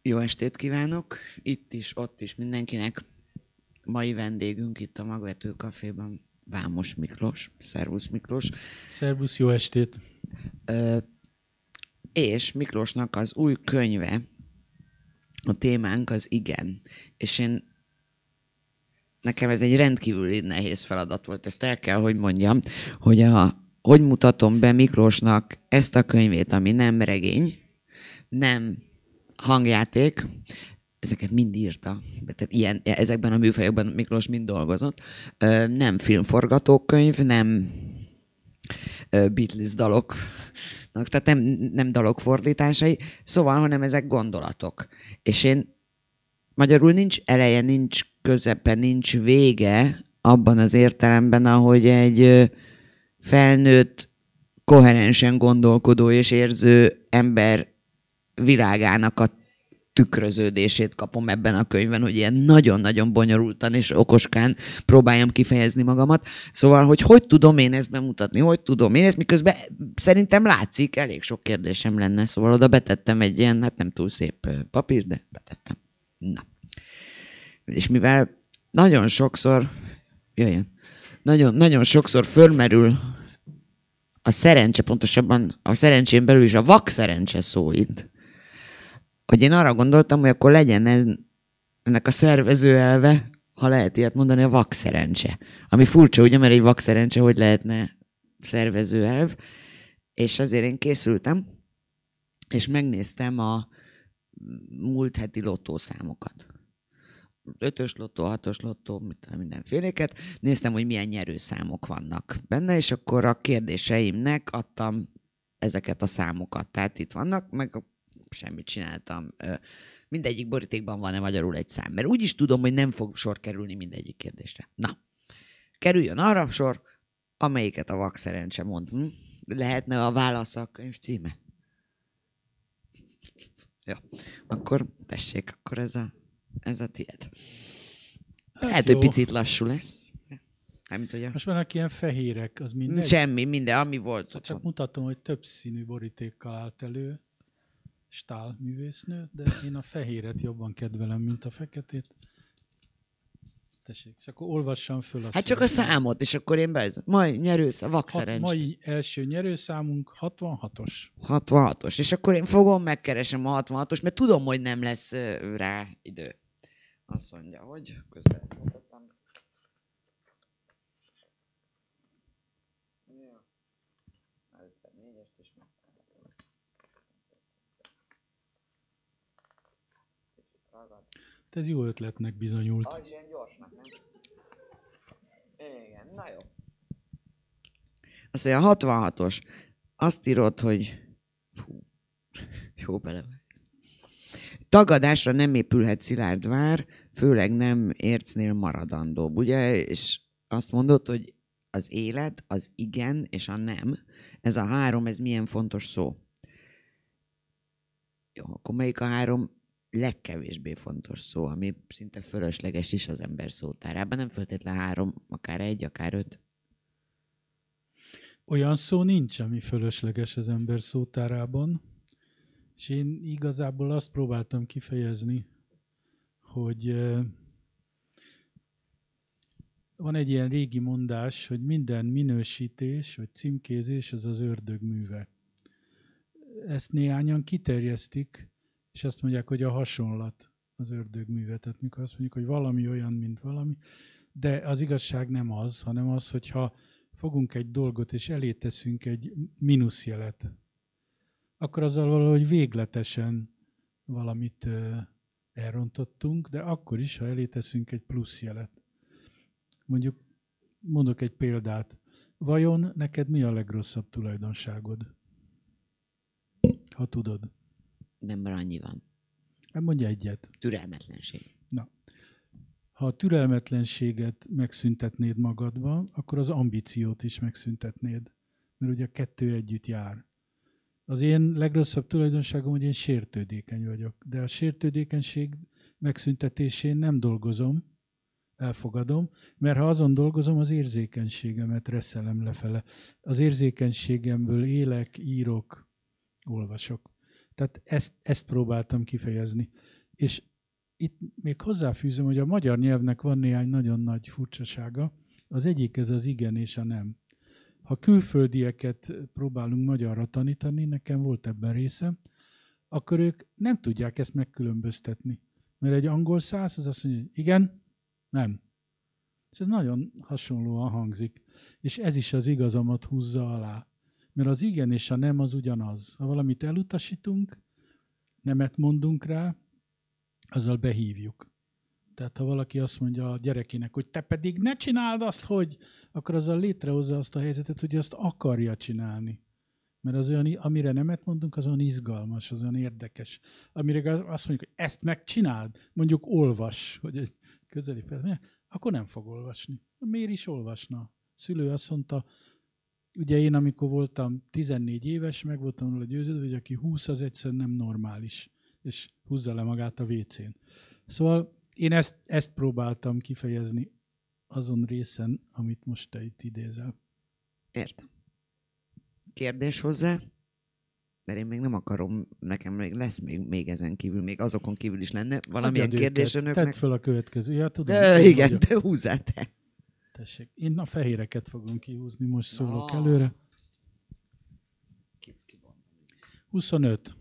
Jó estét kívánok! Itt is, ott is mindenkinek. Mai vendégünk itt a Magvető Caféban Vámos Miklós. Szervusz Miklós! Szervusz, jó estét! És Miklósnak az új könyve, a témánk az igen. És nekem ez egy rendkívüli nehéz feladat volt, ezt el kell, hogy mondjam, hogy mutatom be Miklósnak ezt a könyvét, ami nem regény, nem hangjáték, ezeket mind írta, tehát ezekben a műfajokban Miklós mind dolgozott. Nem filmforgatókönyv, nem Beatles dalok, tehát nem dalok fordításai, szóval, hanem ezek gondolatok. És magyarul nincs eleje, nincs közepe, nincs vége abban az értelemben, ahogy egy felnőtt, koherensen gondolkodó és érző ember világának a tükröződését kapom ebben a könyvben, hogy ilyen nagyon-nagyon bonyolultan és okoskán próbáljam kifejezni magamat. Szóval, hogy tudom én ezt bemutatni, hogy tudom én ezt, miközben szerintem látszik, elég sok kérdésem lenne, szóval oda betettem egy ilyen, hát nem túl szép papír, de betettem. Na. És mivel nagyon sokszor, nagyon sokszor fölmerül a szerencse, pontosabban a szerencsén belül is a vak szerencse szó itt, hogy én arra gondoltam, hogy akkor legyen ennek a szervező elve, ha lehet ilyet mondani, a vakszerencse. Ami furcsa, ugye, mert egy vakszerencse hogy lehetne szervező elv. És azért én készültem, és megnéztem a múlt heti lottószámokat. 5-ös lottó, 6-os lottó, mindenféléket. Néztem, hogy milyen nyerőszámok vannak benne, és akkor a kérdéseimnek adtam ezeket a számokat. Tehát itt vannak, meg semmit csináltam. Mindegyik borítékban van-e magyarul egy szám? Mert úgy is tudom, hogy nem fog sor kerülni mindegyik kérdésre. Na, kerüljön arra sor, amelyiket a vakszerencse mond. Lehetne a válasz a könyv címe? Jó, akkor tessék, akkor ez a tiéd. Hát lehet, hogy picit lassú lesz. Most vannak ilyen fehérek, az mindegy? Semmi, minden, ami volt. Szóval csak mutatom, hogy több színű borítékkal állt elő. Stál művésznő, de én a fehéret jobban kedvelem, mint a feketét. Tessék, és akkor olvassam föl azt. Hát csak a számot, és akkor én majd nyerőszám, vakszerencs. Mai első nyerőszámunk 66-os. 66-os, és akkor én fogom, megkeresem a 66-os, mert tudom, hogy nem lesz rá idő. Azt mondja, hogy közben ezt leteszem. Ez jó ötletnek bizonyult. Az ilyen gyorsnak, nem? Igen, na jó. Azt mondja, 66-os. Azt írod, hogy... jó bele. Tagadásra nem épülhet szilárd vár, főleg nem ércnél maradandóbb, ugye? És azt mondod, hogy az élet, az igen és a nem, ez a három, ez milyen fontos szó? Jó, akkor melyik a három legkevésbé fontos szó, ami szinte fölösleges is az ember szótárában, nem feltétlen 3, akár 1, akár 5. Olyan szó nincs, ami fölösleges az ember szótárában, és én igazából azt próbáltam kifejezni, hogy van egy ilyen régi mondás, hogy minden minősítés vagy címkézés az az ördög műve. Ezt néhányan kiterjesztik, és azt mondják, hogy a hasonlat az ördög műve. Tehát mikor azt mondjuk, hogy valami olyan, mint valami, de az igazság nem az, hanem az, hogyha fogunk egy dolgot, és elé teszünk egy mínuszjelet, akkor azzal valahogy végletesen valamit elrontottunk, de akkor is, ha elé teszünk egy pluszjelet. Mondok egy példát. Vajon neked mi a legrosszabb tulajdonságod? Ha tudod. Nem, mert annyi van. Mondj egyet. Türelmetlenség. Na. Ha a türelmetlenséget megszüntetnéd magadban, akkor az ambíciót is megszüntetnéd. Mert ugye a kettő együtt jár. Az én legrosszabb tulajdonságom, hogy én sértődékeny vagyok. De a sértődékenység megszüntetésén nem dolgozom, elfogadom, mert ha azon dolgozom, az érzékenységemet reszelem lefele. Az érzékenységemből élek, írok, olvasok. Tehát ezt próbáltam kifejezni. És itt még hozzáfűzöm, hogy a magyar nyelvnek van néhány nagyon nagy furcsasága. Az egyik ez az igen és a nem. Ha külföldieket próbálunk magyarra tanítani, nekem volt ebben részem, akkor ők nem tudják ezt megkülönböztetni. Mert egy angol száz az azt mondja, hogy igen, nem. És ez nagyon hasonlóan hangzik. És ez is az igazamat húzza alá. Mert az igen és a nem az ugyanaz. Ha valamit elutasítunk, nemet mondunk rá, azzal behívjuk. Tehát ha valaki azt mondja a gyerekének, hogy te pedig ne csináld azt, hogy, akkor azzal létrehozza azt a helyzetet, hogy azt akarja csinálni. Mert az olyan, amire nemet mondunk, az olyan izgalmas, az olyan érdekes. Amire azt mondjuk, hogy ezt megcsináld, mondjuk olvas, hogy egy közeli perc, akkor nem fog olvasni. Miért is olvasna? A szülő azt mondta, ugye én amikor voltam 14 éves, meg voltam róla győződve, hogy aki 20, az egyszerűen nem normális, és húzza le magát a WC-n. Szóval én ezt próbáltam kifejezni azon részen, amit most te itt idézel. Értem. Kérdés hozzá? Mert én még nem akarom, nekem még lesz még ezen kívül, még azokon kívül is lenne valamilyen kérdés önöknek. Tedd fel a következő. Ja, tudom, igen, te húzzál te. Tessék, én a fehéreket fogom kihúzni, most szólok előre. 25.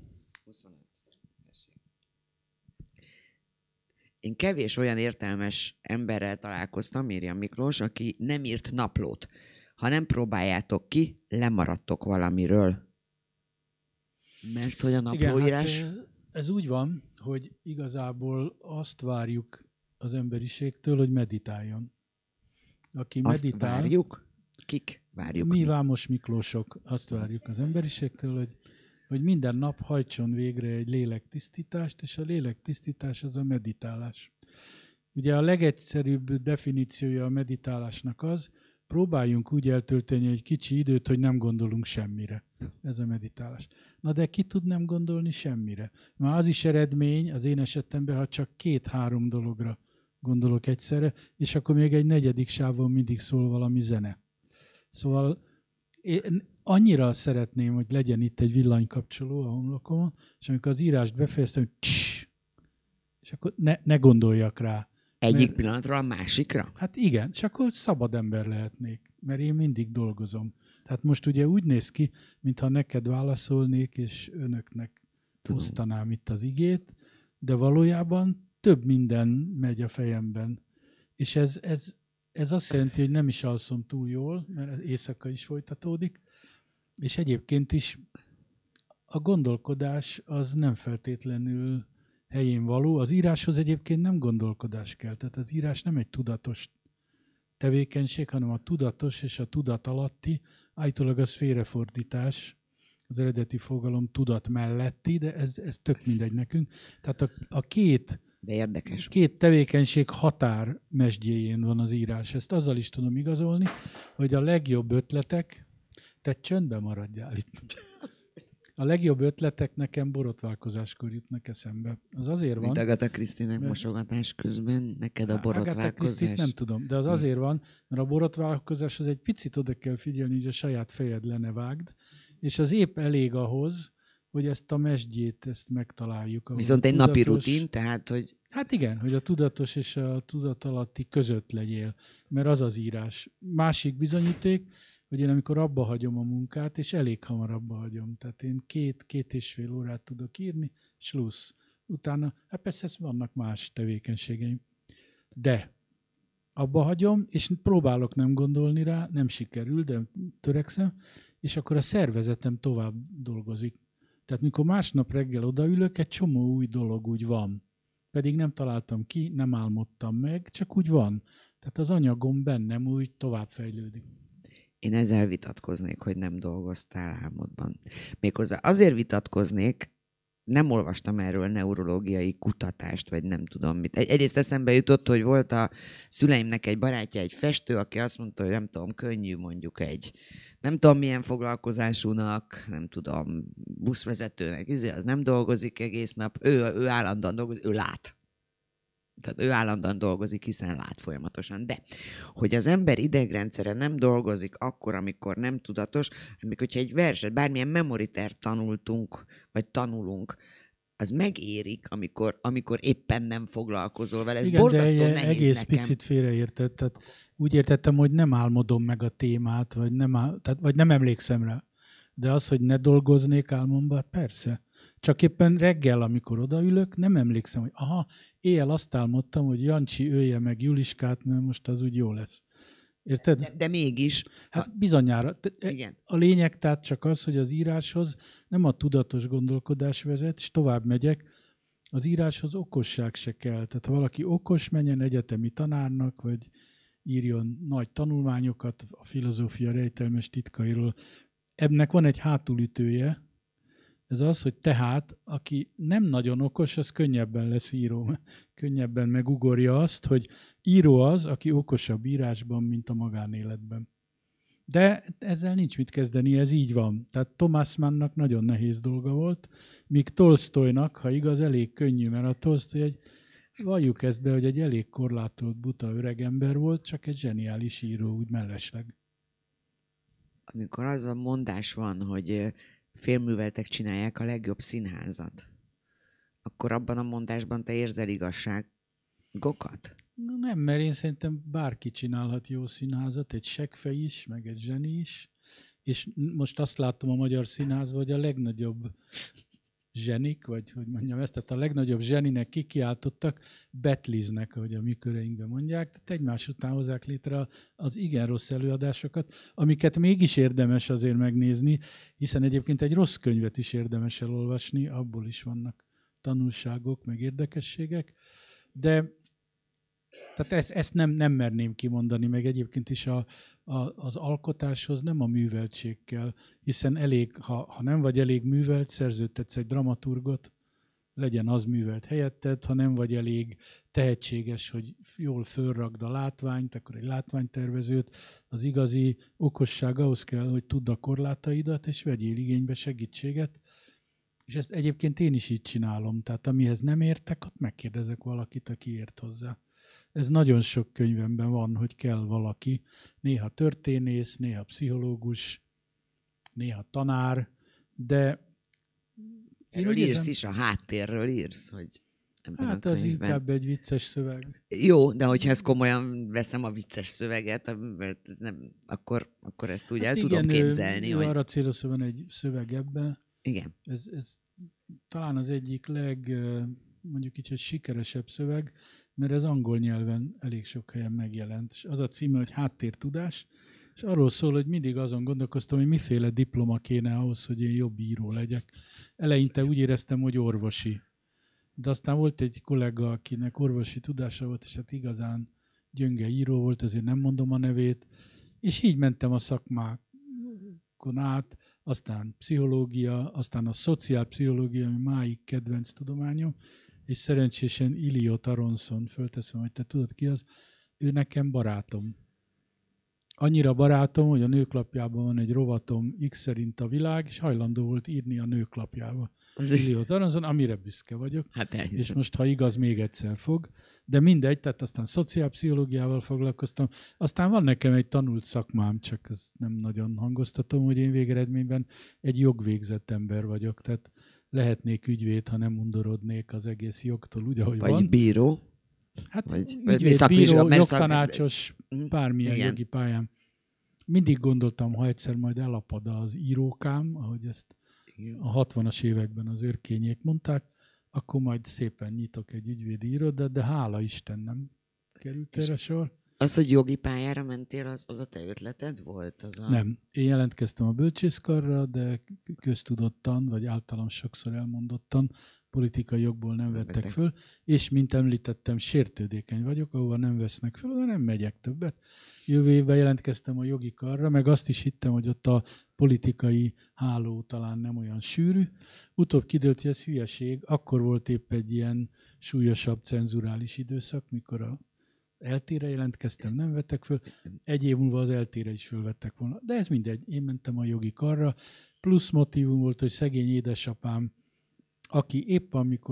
Én kevés olyan értelmes emberrel találkoztam, írja Miklós, aki nem írt naplót. Ha nem próbáljátok ki, lemaradtok valamiről. Mert hogy a naplóírás... Igen, hát ez úgy van, hogy igazából azt várjuk az emberiségtől, hogy meditáljon. Aki azt meditál... várjuk? Kik várjuk? Mi Vámos Miklósok azt várjuk az emberiségtől, hogy minden nap hajtson végre egy lélektisztítást, és a lélektisztítás az a meditálás. Ugye a legegyszerűbb definíciója a meditálásnak az, próbáljunk úgy eltölteni egy kicsi időt, hogy nem gondolunk semmire. Ez a meditálás. Na de ki tud nem gondolni semmire? Már az is eredmény az én esetemben, ha csak 2-3 dologra gondolok egyszerre, és akkor még egy negyedik sávon mindig szól valami zene. Szóval én annyira szeretném, hogy legyen itt egy villanykapcsoló a homlokomon, és amikor az írást befejeztem, hogy css, és akkor ne gondoljak rá. Egyik pillanatról a másikra? Hát igen, és akkor szabad ember lehetnék, mert én mindig dolgozom. Tehát most ugye úgy néz ki, mintha neked válaszolnék, és önöknek osztanám itt az igét, de valójában több minden megy a fejemben. És ez azt jelenti, hogy nem is alszom túl jól, mert éjszaka is folytatódik, és egyébként is a gondolkodás az nem feltétlenül helyén való. Az íráshoz egyébként nem gondolkodás kell, tehát az írás nem egy tudatos tevékenység, hanem a tudatos és a tudat alatti, állítólag az félrefordítás, az eredeti fogalom tudat melletti, de ez tök mindegy nekünk. Tehát a de érdekes. Két tevékenység határmesdjéjén van az írás. Ezt azzal is tudom igazolni, hogy a legjobb ötletek, te csöndben maradjál itt. A legjobb ötletek nekem borotválkozáskor jutnak eszembe. Az azért van... Mint Agatha Christie-nek mosogatás közben, neked a borotválkozás. Agatha Christie-t nem tudom, de az azért van, mert a borotválkozás az egy picit oda kell figyelni, hogy a saját fejed le ne vágd, és az épp elég ahhoz, hogy ezt a mesdjét, ezt megtaláljuk. Viszont egy napi rutin, tehát, hogy... Hát igen, hogy a tudatos és a tudatalatti között legyél, mert az az írás. Másik bizonyíték, hogy én amikor abba hagyom a munkát, és elég hamar abba hagyom. Tehát én 2-2,5 órát tudok írni, slusz. Utána, hát persze vannak más tevékenységeim. De abba hagyom, és próbálok nem gondolni rá, nem sikerül, de törekszem, és akkor a szervezetem tovább dolgozik. Tehát mikor másnap reggel odaülök, egy csomó új dolog úgy van. Pedig nem találtam ki, nem álmodtam meg, csak úgy van. Tehát az anyagom bennem úgy tovább fejlődik. Én ezzel vitatkoznék, hogy nem dolgoztál álmodban. Méghozzá azért vitatkoznék, nem olvastam erről neurológiai kutatást, vagy nem tudom mit. Egyrészt eszembe jutott, hogy volt a szüleimnek egy barátja, egy festő, aki azt mondta, hogy nem tudom, könnyű mondjuk egy, nem tudom milyen foglalkozásúnak, nem tudom, buszvezetőnek, az nem dolgozik egész nap, ő állandóan dolgozik, ő lát. Tehát ő állandóan dolgozik, hiszen lát folyamatosan. De hogy az ember idegrendszere nem dolgozik akkor, amikor nem tudatos, amikor hogyha egy verset, bármilyen memoritert tanultunk, vagy tanulunk, az megérik, amikor éppen nem foglalkozol vele. Ez igen, borzasztó de nehéz egész nekem. picit félreértett. Tehát úgy értettem, hogy nem álmodom meg a témát, vagy nem emlékszem rá. De az, hogy ne dolgoznék álmomban, persze. Csak éppen reggel, amikor odaülök, nem emlékszem, hogy éjjel azt álmodtam, hogy Jancsi ölje meg Juliskát, mert most az úgy jó lesz. Érted? De mégis. Hát bizonyára. Igen. A lényeg tehát csak az, hogy az íráshoz nem a tudatos gondolkodás vezet, és tovább megyek, az íráshoz okosság se kell. Tehát ha valaki okos, menjen egyetemi tanárnak, vagy írjon nagy tanulmányokat a filozófia rejtelmes titkairól. Ennek van egy hátulütője, ez az, hogy tehát, aki nem nagyon okos, az könnyebben lesz író. Könnyebben megugorja azt, hogy író az, aki okosabb írásban, mint a magánéletben. De ezzel nincs mit kezdeni, ez így van. Tehát Thomas Mannnak nagyon nehéz dolga volt, míg Tolsztojnak, ha igaz, elég könnyű, mert a Tolsztoj valljuk ezt be, hogy egy elég korlátolt, buta öregember volt, csak egy zseniális író, úgy mellesleg. Amikor az a mondás van, hogy félműveltek csinálják a legjobb színházat, akkor abban a mondásban te érzel igazságokat? Na nem, mert én szerintem bárki csinálhat jó színházat, egy seggfej is, meg egy zseni is, és most azt látom a magyar színházban, hogy a legnagyobb zsenik, vagy hogy mondjam ezt, tehát a legnagyobb zseninek kikiáltottak, betliznek, ahogy a mi köreinkben mondják, tehát egymás után hozzák létre az igen rossz előadásokat, amiket mégis érdemes azért megnézni, hiszen egyébként egy rossz könyvet is érdemes elolvasni, abból is vannak tanulságok, meg érdekességek, de tehát ezt nem merném kimondani, meg egyébként is az alkotáshoz nem a műveltség kell, hiszen elég, ha nem vagy elég művelt, szerződtetsz egy dramaturgot, legyen az művelt helyetted, ha nem vagy elég tehetséges, hogy jól fölrakd a látványt, akkor egy látványtervezőt, az igazi okosság ahhoz kell, hogy tudd a korlátaidat, és vegyél igénybe segítséget. És ezt egyébként én is így csinálom, tehát amihez nem értek, ott megkérdezek valakit, aki ért hozzá. Ez nagyon sok könyvemben van, hogy kell valaki, néha történész, néha pszichológus, néha tanár, de... Erről írsz is, a háttérről írsz, hogy... Hát az inkább egy vicces szöveg. Jó, de hogyha ezt komolyan veszem a vicces szöveget, nem, akkor ezt úgy el tudom képzelni. Igen, arra célozva van egy szöveg ebben. Igen. Ez talán az egyik mondjuk így, hogy sikeresebb szöveg, mert ez angol nyelven elég sok helyen megjelent. És az a címe, hogy Háttértudás, és arról szól, hogy mindig azon gondolkoztam, hogy miféle diploma kéne ahhoz, hogy én jobb író legyek. Eleinte úgy éreztem, hogy orvosi. De aztán volt egy kollega, akinek orvosi tudása volt, és hát igazán gyönge író volt, ezért nem mondom a nevét. És így mentem a szakmákon át, aztán pszichológia, aztán a szociálpszichológia, ami máig kedvenc tudományom, és szerencsésen Iliot Aronson, fölteszem, hogy te tudod ki az, ő nekem barátom. Annyira barátom, hogy a Nőklapjában van egy rovatom X szerint a világ, és hajlandó volt írni a Nőklapjába. Iliot Aronson, amire büszke vagyok. Hát és most, ha igaz, még egyszer fog. De mindegy, tehát aztán szociálpszichológiával foglalkoztam. Aztán van nekem egy tanult szakmám, csak ezt nem nagyon hangoztatom, hogy én végeredményben egy jogvégzett ember vagyok. Tehát lehetnék ügyvéd, ha nem undorodnék az egész jogtól, úgy, ahogy vagy van. Bíró. Hát ügyvéd, bíró, jogtanácsos, bármilyen igen. jogi pályán. Mindig gondoltam, ha egyszer majd elapad az írókám, ahogy ezt a 60-as években az őrkények mondták, akkor majd szépen nyitok egy ügyvédi irodát, de hála Isten nem került erre sor. Az, hogy jogi pályára mentél, az a te ötleted volt? Nem. Én jelentkeztem a bölcsészkarra, de köztudottan, vagy általam sokszor elmondottan, politikai jogból nem vettek föl, és mint említettem, sértődékeny vagyok, ahova nem vesznek föl, de nem megyek többet. Jövő évben jelentkeztem a jogi karra, meg azt is hittem, hogy ott a politikai háló talán nem olyan sűrű. Utóbb kidőlt, hogy ez hülyeség. Akkor volt épp egy ilyen súlyosabb cenzurális időszak, mikor a eltére jelentkeztem, nem vettek föl. Egy év múlva az eltére is fölvettek volna. De ez mindegy, én mentem a jogi karra. Plusz motívum volt, hogy szegény édesapám, aki épp amikor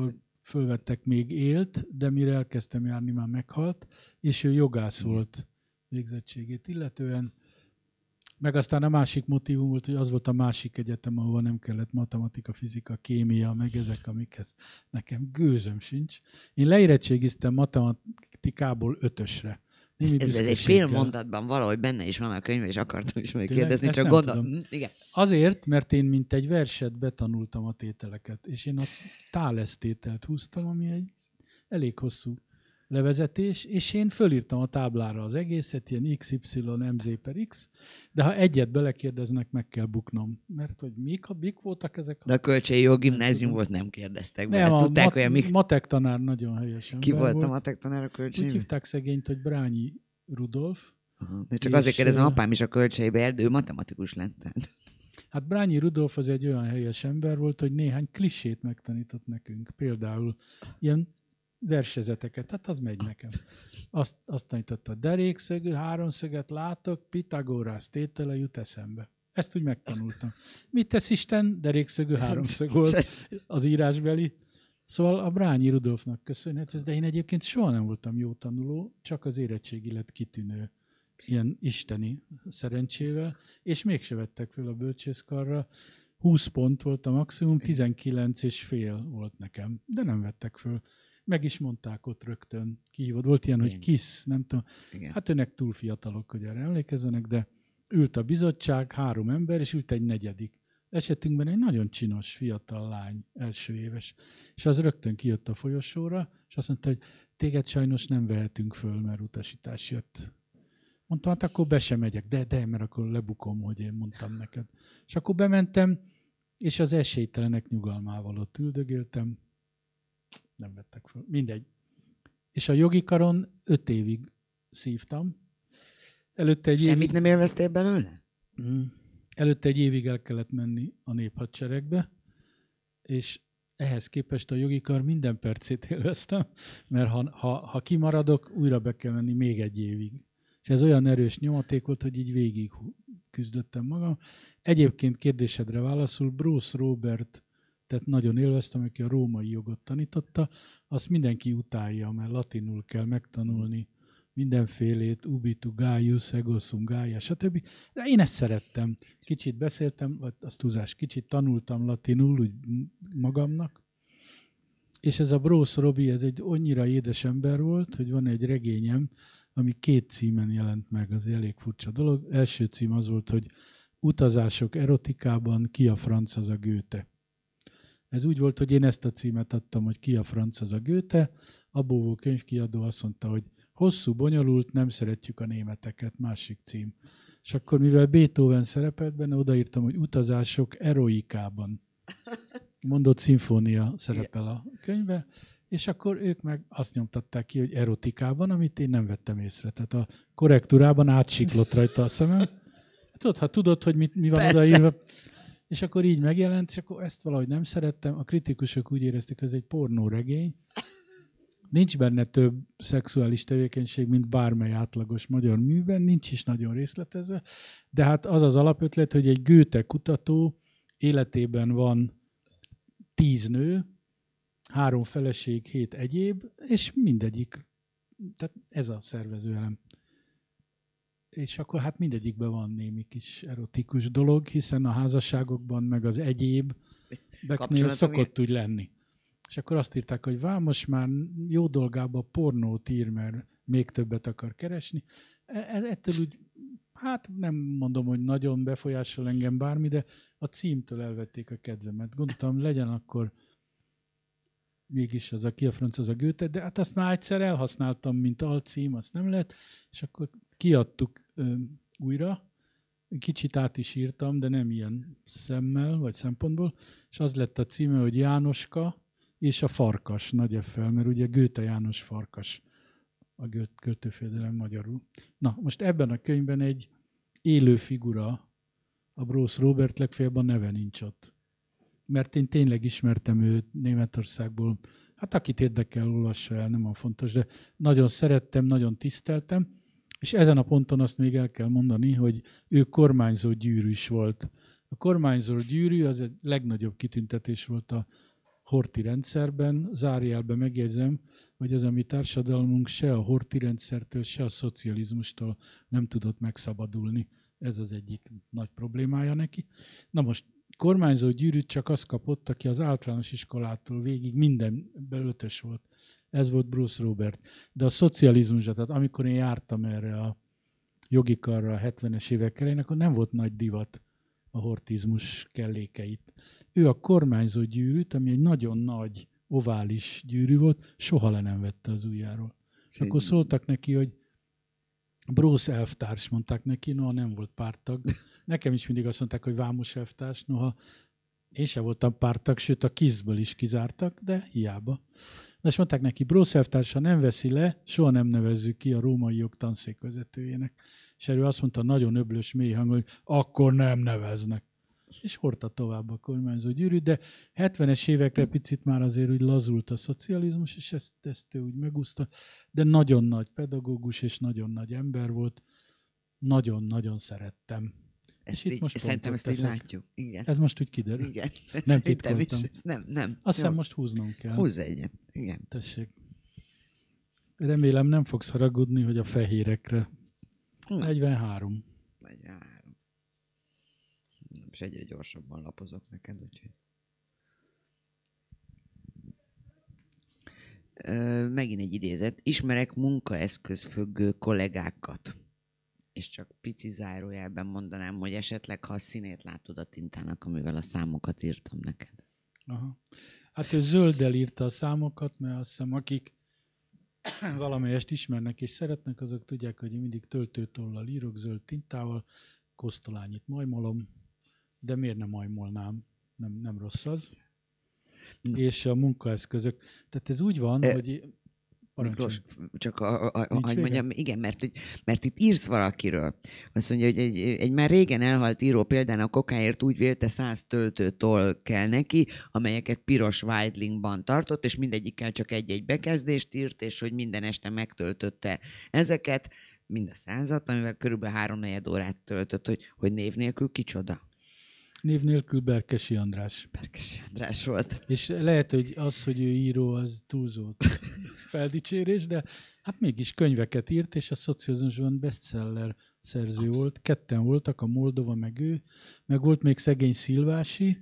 fölvettek, még élt, de mire elkezdtem járni, már meghalt, és ő jogász volt végzettségét illetően. Meg aztán a másik motívum volt, hogy az volt a másik egyetem, ahol nem kellett matematika, fizika, kémia, meg ezek, amikhez nekem gőzöm sincs. Én leérettségiztem matematikából 5-ösre. Ez egy fél mondatban valahogy benne is van a könyv, és akartam is megkérdezni, csak gondolom. Igen. Azért, mert én mint egy verset betanultam a tételeket, és én a Thales tételt húztam, ami egy elég hosszú levezetés, és én fölírtam a táblára az egészet, ilyen x, y, mz per x, de ha egyet belekérdeznek, meg kell buknom. Mert hogy mik voltak ezek? De a Kölcsei Jó Gimnázium volt, nem kérdeztek be. Nem, tudták, a matek tanár nagyon helyesen. Ki volt a matek tanár a Kölcsei? Úgy hívták szegényt, hogy Brányi Rudolf. De csak azért kérdezem, apám is a Kölcseibe járt, ő matematikus lett. Hát Brányi Rudolf az egy olyan helyes ember volt, hogy néhány klisét megtanított nekünk. Például ilyen versezeteket, tehát az megy nekem. Azt tanította, derékszögű háromszöget látok, Pitagorász tétele jut eszembe. Ezt úgy megtanultam. Mit tesz Isten? Derékszögű háromszög volt az írásbeli. Szóval a Brányi Rudolfnak köszönhető, de én egyébként soha nem voltam jó tanuló, csak az érettségi lett kitűnő ilyen isteni szerencsével, és mégse vettek föl a bölcsészkarra. 20 pont volt a maximum, 19,5 volt nekem, de nem vettek föl. Meg is mondták ott rögtön, kihívott. Volt ilyen, hogy KISZ, nem tudom. Igen. Hát önnek túl fiatalok, hogy erre emlékezzenek, de ült a bizottság, 3 ember, és ült egy negyedik. Esetünkben egy nagyon csinos, fiatal lány, első éves. És az rögtön kijött a folyosóra, és azt mondta, hogy téged sajnos nem vehetünk föl, mert utasítás jött. Mondtam, hát akkor be sem megyek. De, mert akkor lebukom, hogy én mondtam neked. És akkor bementem, és az esélytelenek nyugalmával ott üldögéltem. Nem vettek föl. Mindegy. És a jogi karon 5 évig szívtam. Előtte egy Semmit nem élveztél belőle? Előtte egy évig el kellett menni a néphadseregbe, és ehhez képest a jogi kar minden percét élveztem, mert ha kimaradok, újra be kell menni még egy évig. És ez olyan erős nyomaték volt, hogy így végig küzdöttem magam. Egyébként kérdésedre válaszul, Bruce Robert, tehát nagyon élveztem, aki a római jogot tanította, azt mindenki utálja, mert latinul kell megtanulni mindenfélét, ubitu, Gaius, egosum, Gaia, stb. De én ezt szerettem. Kicsit beszéltem, vagy azt túlzás, kicsit tanultam latinul úgy magamnak, és ez a Bruce Robbie, ez egy annyira édes ember volt, hogy van egy regényem, ami 2 címen jelent meg, az elég furcsa dolog. Első cím az volt, hogy Utazások erotikában, ki a franc az a Goethe. Ez úgy volt, hogy én ezt a címet adtam, hogy ki a franc az a Goethe. A Bóvó könyvkiadó azt mondta, hogy hosszú, bonyolult, nem szeretjük a németeket, másik cím. És akkor, mivel Beethoven szerepelt benne, odaírtam, hogy Utazások eroikában. Mondott szimfónia szerepel a könyvbe, és akkor ők meg azt nyomtatták ki, hogy erotikában, amit én nem vettem észre. Tehát a korrektúrában átsiklott rajta a szemem. Tudod, hogy mi van odaírva. És akkor így megjelent, és akkor ezt valahogy nem szerettem. A kritikusok úgy érezték, hogy ez egy pornóregény. Nincs benne több szexuális tevékenység, mint bármely átlagos magyar műben, nincs is nagyon részletezve, de hát az az alapötlet, hogy egy Goethe kutató életében van 10 nő, 3 feleség, 7 egyéb, és mindegyik, tehát ez a szervezőelem. És akkor hát mindegyikben van némi kis erotikus dolog, hiszen a házasságokban meg az egyébeknél szokott úgy lenni. És akkor azt írták, hogy most már jó dolgába pornót ír, mert még többet akar keresni. Ettől úgy, hát nem mondom, hogy nagyon befolyásol engem bármi, de a címtől elvették a kedvemet. Gondoltam, legyen akkor mégis az a ki a franc, az a Goethe, de hát azt már egyszer elhasználtam, mint alcím, azt nem lett, és akkor kiadtuk újra. Kicsit át is írtam, de nem ilyen szemmel, vagy szempontból, és az lett a címe, hogy Jánoska és a farkas, nagy F-fel, mert ugye Goethe János farkas, a költőfédelem magyarul. Na, most ebben a könyvben egy élő figura, a Bruce Robert, legfeljebb a neve nincs ott. Mert én tényleg ismertem őt Németországból. Hát akit érdekel, olvassa el, nem olyan fontos, de nagyon szerettem, nagyon tiszteltem, és ezen a ponton azt még el kell mondani, hogy ő kormányzó gyűrű is volt. A kormányzó gyűrű az egy legnagyobb kitüntetés volt a Horthy rendszerben, zárójelben megjegyzem, hogy az a mi társadalmunk se a Horthy rendszertől, se a szocializmustól nem tudott megszabadulni. Ez az egyik nagy problémája neki. Na most kormányzó gyűrűt csak azt kapott, aki az általános iskolától végig mindenben 5-ös volt. Ez volt Bruce Robert. De a szocializmusra, tehát amikor én jártam erre a jogi karra a 70-es évek elején, akkor nem volt nagy divat a hortizmus kellékeit. Ő a kormányzó gyűrűt, ami egy nagyon nagy, ovális gyűrű volt, soha le nem vette az ujjáról. És akkor szóltak neki, hogy Bruce elvtárs, mondták neki, noha nem volt párttag. Nekem is mindig azt mondták, hogy Vámos elvtárs, noha én sem voltam párttag, sőt a KISZ-ből is kizártak, de hiába. És mondták neki, Bruce elvtárs, ha nem veszi le, soha nem nevezzük ki a római jog tanszékvezetőjének. És erről azt mondta nagyon öblös, mély hangon, hogy akkor nem neveznek. És hordta tovább a kormányzó gyűrűt, de 70-es évekre picit már azért úgy lazult a szocializmus, és ezt ő úgy megúszta, de nagyon nagy pedagógus és nagyon nagy ember volt. Nagyon-nagyon szerettem. Szerintem ezt így látjuk. Igen. Ez most úgy kiderül. Igen. Nem titkoltam. Nem. Azt hiszem most húznom kell. Húzz egyet. Igen. Tessék. Remélem nem fogsz haragudni, hogy a fehérekre. 43. És egyre gyorsabban lapozok neked, úgyhogy... Megint egy idézet. Ismerek munkaeszközfüggő kollégákat. És csak pici zárójelben mondanám, hogy esetleg, ha a színét látod a tintának, amivel a számokat írtam neked. Aha. Hát ő zölddel írta a számokat, mert azt hiszem, akik valamelyest ismernek és szeretnek, azok tudják, hogy én mindig töltőtollal írok, zöld tintával, Kosztolányit majmolom, de miért nem majmolnám? Nem rossz az. És a munkaeszközök. Tehát ez úgy van, hogy... Miklós, csak hogy mondjam, igen, mert itt írsz valakiről. Azt mondja, hogy egy már régen elhalt író például a kokáért úgy vélte 100 töltőtoll kell neki, amelyeket piros Weidlingban tartott, és mindegyikkel csak egy-egy bekezdést írt, és hogy minden este megtöltötte ezeket, mind a 100-at, amivel körülbelül 3-4 órát töltött, hogy név nélkül kicsoda. Név nélkül Berkesi András. Berkesi András volt. És lehet, hogy az, hogy ő író, az túlzott feldicsérés, de hát mégis könyveket írt, és a szocializmusban bestseller szerző volt. Ketten voltak, a Moldova meg ő, meg volt még szegény Szilvási,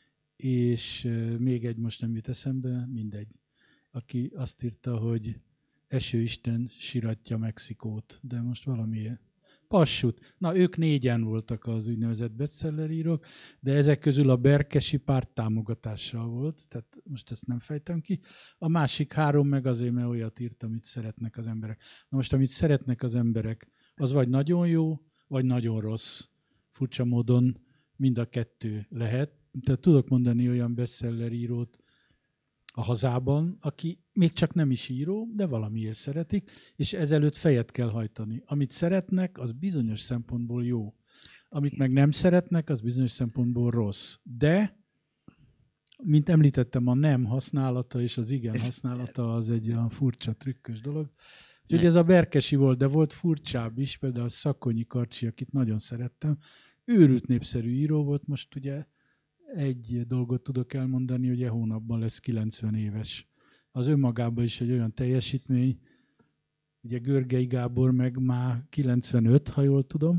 és még egy most nem jut eszembe, mindegy, aki azt írta, hogy Esőisten siratja Mexikót, de most valamiért. Passut. Na, ők 4-en voltak az úgynevezett bestsellerírók, de ezek közül a Berkesi párt támogatással volt, tehát most ezt nem fejtem ki. A másik 3 meg azért, mert olyat írt, amit szeretnek az emberek. Na most, amit szeretnek az emberek, az vagy nagyon jó, vagy nagyon rossz. Furcsa módon mind a kettő lehet. Tehát tudok mondani olyan bestsellerírót a hazában, aki még csak nem is író, de valamiért szeretik, és ezelőtt fejet kell hajtani. Amit szeretnek, az bizonyos szempontból jó. Amit meg nem szeretnek, az bizonyos szempontból rossz. De, mint említettem, a nem használata és az igen használata az egy olyan furcsa, trükkös dolog. Úgyhogy ez a Berkesi volt, de volt furcsább is, például a Szakonyi Karcsi, akit nagyon szerettem. Őrült népszerű író volt, most ugye egy dolgot tudok elmondani, hogy hónapban lesz 90 éves. Az önmagában is egy olyan teljesítmény, ugye Görgei Gábor meg már 95, ha jól tudom,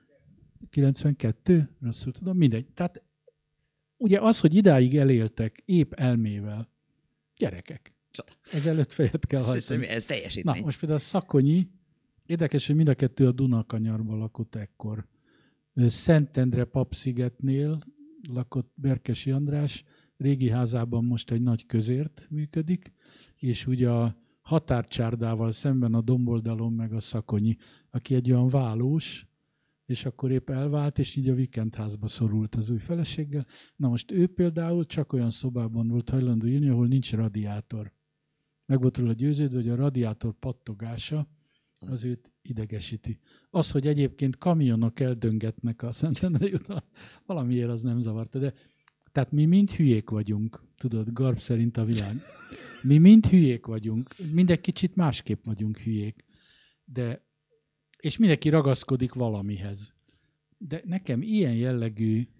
92, rosszul tudom, mindegy. Tehát ugye az, hogy idáig eléltek épp elmével, gyerekek, ezelőtt fejet kell hajtani. Ez teljesítmény. Na, most például Szakonyi, érdekes, hogy mind a kettő a Dunakanyarban lakott ekkor. Szentendre papszigetnél lakott Berkesi András, régi házában most egy nagy közért működik, és ugye a határcsárdával szemben a domboldalon meg a Szakonyi, aki egy olyan válós, és akkor épp elvált, és így a vikendházba szorult az új feleséggel. Na most ő például csak olyan szobában volt hajlandó írni, ahol nincs radiátor. Meg volt róla győződve, hogy a radiátor pattogása az őt idegesíti. Az, hogy egyébként kamionok eldöngetnek a Szentendrei úton, valamiért az nem zavarta, de tehát mi mind hülyék vagyunk, tudod, Garb szerint a világ. Mi mind hülyék vagyunk, mindegy kicsit másképp vagyunk hülyék, de, és mindenki ragaszkodik valamihez. De nekem ilyen jellegű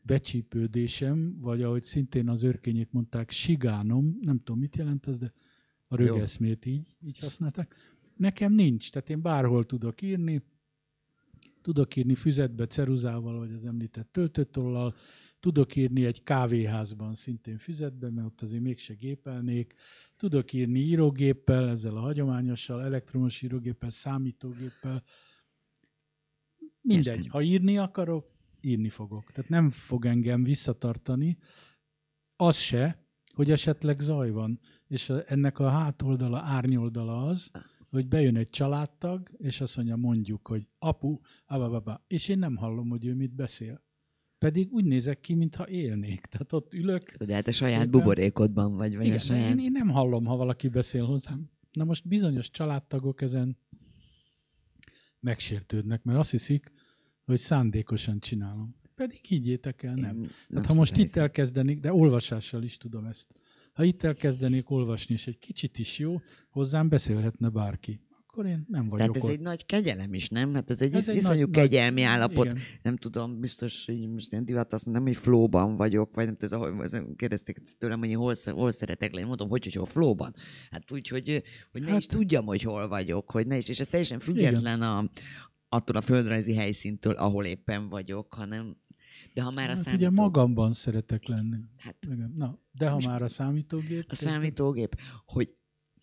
becsípődésem, vagy ahogy szintén az őrkények mondták, sigánom, nem tudom, mit jelent ez, de a rögeszmét így használták. Nekem nincs, tehát én bárhol tudok írni füzetbe, ceruzával, vagy az említett töltőtollal, tudok írni egy kávéházban szintén füzetbe, mert ott azért mégse gépelnék, tudok írni írógéppel, ezzel a hagyományossal, elektromos írógéppel, számítógéppel, mindegy, ha írni akarok, írni fogok. Tehát nem fog engem visszatartani, az se, hogy esetleg zaj van. És ennek a hátoldala, árnyoldala az, hogy bejön egy családtag, és azt mondja, mondjuk, hogy apu, abababa, és én nem hallom, hogy ő mit beszél. Pedig úgy nézek ki, mintha élnék. Tehát ott ülök. De hát a saját buborékodban vagy igen, a saját... én nem hallom, ha valaki beszél hozzám. Na most bizonyos családtagok ezen megsértődnek, mert azt hiszik, hogy szándékosan csinálom. Pedig higgyétek el, nem. Hát, ha most itt elkezdenék, de olvasással is tudom ezt. Ha itt elkezdenék olvasni, és egy kicsit is jó, hozzám beszélhetne bárki. Akkor én nem vagyok Tehát ez ott. egy nagy kegyelem is, nem? Hát ez egy iszonyú kegyelmi állapot. Igen. Nem tudom, biztos, hogy most ilyen divat azt mondom, hogy flowban vagyok, vagy nem tudom, kérdezték tőlem, hogy én hol szeretek lenni. Mondom, hogy hol flowban. Hát úgy, hogy ne is tudjam, hogy hol vagyok, hogy ne is. És ez teljesen független attól a földrajzi helyszíntől, ahol éppen vagyok, hanem de ha már a számítógép... Ugye magamban szeretek lenni. Hát, igen. Na, de ha már a számítógép... A számítógép, hogy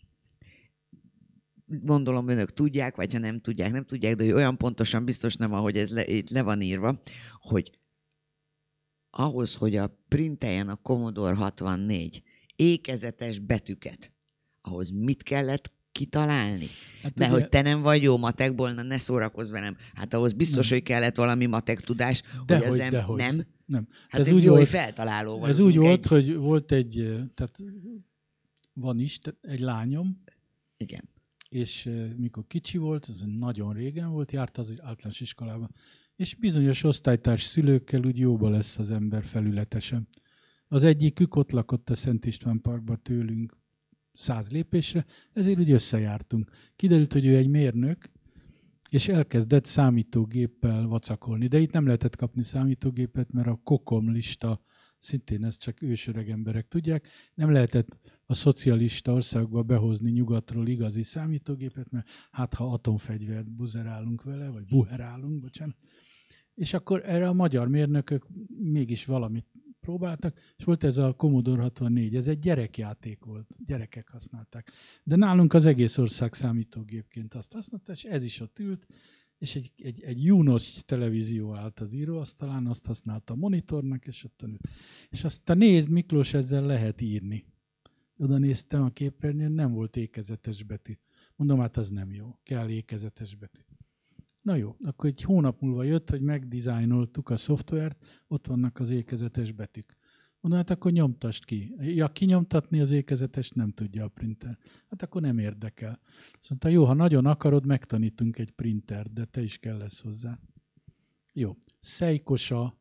gondolom önök tudják, vagy ha nem tudják, de hogy olyan pontosan biztos nem, ahogy ez itt le van írva, hogy ahhoz, hogy a printeljen a Commodore 64 ékezetes betűket, ahhoz mit kellett kitalálni? Hát mert ugye, hogy te nem vagy jó matekból, ne szórakozz velem. Hát ahhoz biztos, hogy kellett valami matek tudás, hogy az nem. Hát ez úgy jó, hogy feltaláló van. Ez úgy volt, hogy volt tehát van is egy lányom. Igen. És mikor kicsi volt, ez nagyon régen volt, járt az általános iskolában, és bizonyos osztálytárs szülőkkel úgy jóba lesz az ember felületesen. Az egyikük ott lakott a Szent István Parkban tőlünk 100 lépésre, ezért úgy összejártunk. Kiderült, hogy ő egy mérnök, és elkezdett számítógéppel vacakolni. De itt nem lehetett kapni számítógépet, mert a Kokom lista, szintén ezt csak ősöreg emberek tudják, nem lehetett a szocialista országba behozni nyugatról igazi számítógépet, mert hát ha atomfegyvert buzerálunk vele, vagy buherálunk, bocsánat. És akkor erre a magyar mérnökök mégis valamit próbáltak, és volt ez a Commodore 64, ez egy gyerekjáték volt, gyerekek használták. De nálunk az egész ország számítógépként azt használta, és ez is ott ült, és egy Junos televízió állt az íróasztalán, azt használta a monitornak, és ott ült. És aztán nézd, Miklós, ezzel lehet írni. Oda néztem a képernyőn, nem volt ékezetes betű. Mondom, hát az nem jó, kell ékezetes betű. Na jó, akkor egy hónap múlva jött, hogy megdizájnoltuk a szoftvert, ott vannak az ékezetes betűk. Mondom, hát akkor nyomtasd ki. Ja, kinyomtatni az ékezetest nem tudja a printer. Hát akkor nem érdekel. Azt mondta, jó, ha nagyon akarod, megtanítunk egy printert, de te is kell lesz hozzá. Jó, Seikosa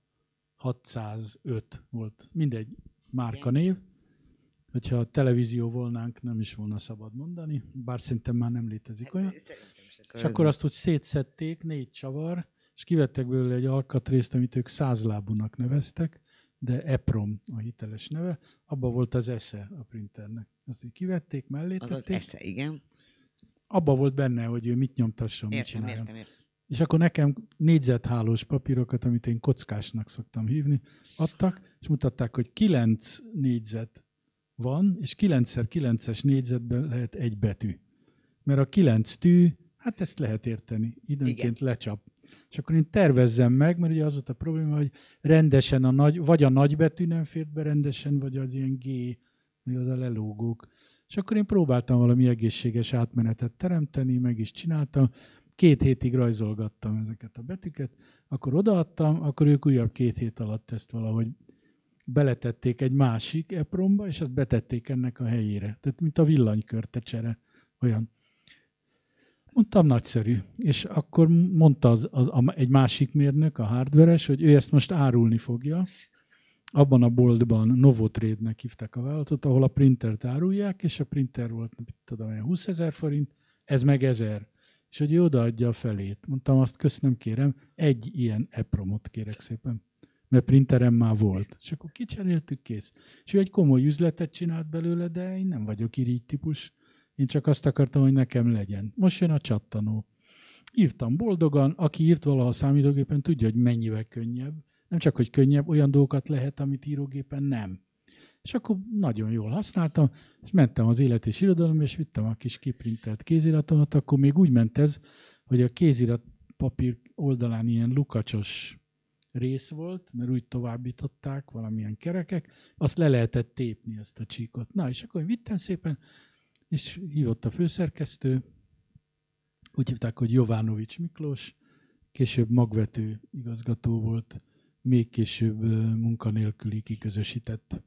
605 volt, mindegy márkanév. Hogyha a televízió volnánk, nem is volna szabad mondani, bár szerintem már nem létezik olyan. És akkor azt úgy szétszedték, 4 csavar, és kivettek belőle egy alkatrészt, amit ők 100 lábúnak neveztek, de EPROM a hiteles neve, abban volt az esze a printernek. Azt így kivették, mellé tették. Az esze, igen. Abban volt benne, hogy ő mit nyomtasson, mit csináljon. Értem. És akkor nekem négyzethálós papírokat, amit én kockásnak szoktam hívni, adtak, és mutatták, hogy 9 négyzet van, és 9x9-es négyzetben lehet egy betű. Mert a 9 tű, hát ezt lehet érteni, időnként lecsap. És akkor én tervezzem meg, mert ugye az volt a probléma, hogy rendesen vagy a nagybetű nem fért be rendesen, vagy az ilyen G, vagy az a lelógók. És akkor én próbáltam valami egészséges átmenetet teremteni, meg is csináltam. 2 hétig rajzolgattam ezeket a betűket, akkor odaadtam, akkor ők újabb 2 hét alatt ezt valahogy beletették egy másik EPROM-ba, és azt betették ennek a helyére. Tehát mint a villanykörtecsere, olyan. Mondtam, nagyszerű. És akkor mondta egy másik mérnök, a hardveres, hogy ő ezt most árulni fogja. Abban a boltban Novotrade-nek hívták a vállalatot, ahol a printert árulják, és a printer volt, tudom, 20 000 forint, ez meg 1000. És hogy ő odaadja a felét. Mondtam, azt köszönöm, kérem, egy ilyen EPROM-ot kérek szépen. mert printerem már volt. És akkor kicseréltük, kész. És ő egy komoly üzletet csinált belőle, de én nem vagyok irigy típus. Én csak azt akartam, hogy nekem legyen. Most jön a csattanó. Írtam boldogan, aki írt valaha a számítógépen, tudja, hogy mennyivel könnyebb. Nem csak, hogy könnyebb, olyan dolgokat lehet, amit írógépen nem. És akkor nagyon jól használtam, és mentem az Élet és Irodalom, és vittem a kis kiprintelt kéziratomat, akkor még úgy ment ez, hogy a kézirat papír oldalán ilyen lukacsos rész volt, mert úgy továbbították valamilyen kerekek, azt le lehetett tépni, ezt a csíkot. Na, és akkor vittem szépen, és hívott a főszerkesztő, úgy hívták, hogy Jovanovics Miklós, később magvető igazgató volt, még később munkanélküli kiközösített.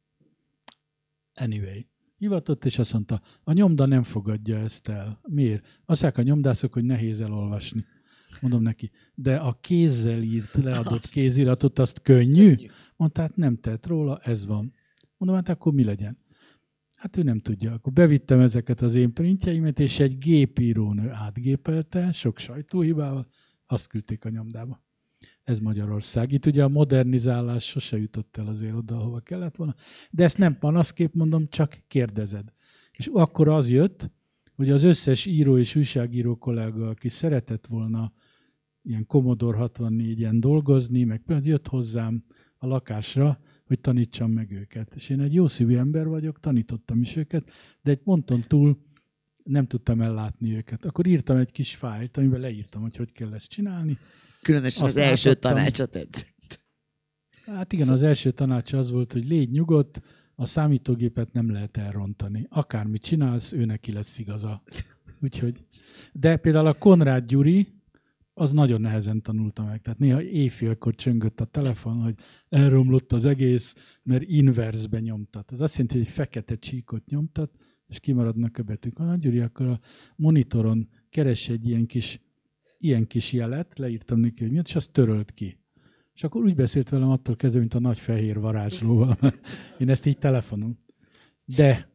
Anyway, hivatott, és azt mondta, a nyomda nem fogadja ezt el. Miért? Azt mondják a nyomdászok, hogy nehéz elolvasni. Mondom neki, de a kézzel írt, leadott kéziratot, azt könnyű? Mondta, hát nem tett róla, ez van. Mondom, hát akkor mi legyen? Hát ő nem tudja. Akkor bevittem ezeket az én printjeimet, és egy gépírónő átgépelte, sok sajtóhibával, azt küldték a nyomdába. Ez Magyarország. Itt ugye a modernizálás sose jutott el azért oda, ahova kellett volna. De ezt nem panaszkép mondom, csak kérdezed. És akkor az jött, hogy az összes író és újságíró kollega, aki szeretett volna ilyen Commodore 64-en dolgozni, meg például jött hozzám a lakásra, hogy tanítsam meg őket. És én egy jó szívű ember vagyok, tanítottam is őket, de egy ponton túl nem tudtam ellátni őket. Akkor írtam egy kis fájlt, amiben leírtam, hogy kell ezt csinálni. Különösen az első tanácsa tetszett. Hát igen, az első tanácsa az volt, hogy légy nyugodt, a számítógépet nem lehet elrontani. Akármit csinálsz, ő neki lesz igaza. Úgyhogy. De például a Konrád Gyuri, az nagyon nehezen tanulta meg. Tehát néha éjfélkor csöngött a telefon, hogy elromlott az egész, mert inverzbe nyomtat. Ez azt jelenti, hogy egy fekete csíkot nyomtat, és kimaradnak a betűk. A Gyuri, akkor a monitoron keres egy ilyen kis jelet, leírtam neki, hogy miért, és azt törölt ki. És akkor úgy beszélt velem attól kezdve, mint a nagy fehér varázslóval. Én ezt így telefonon. De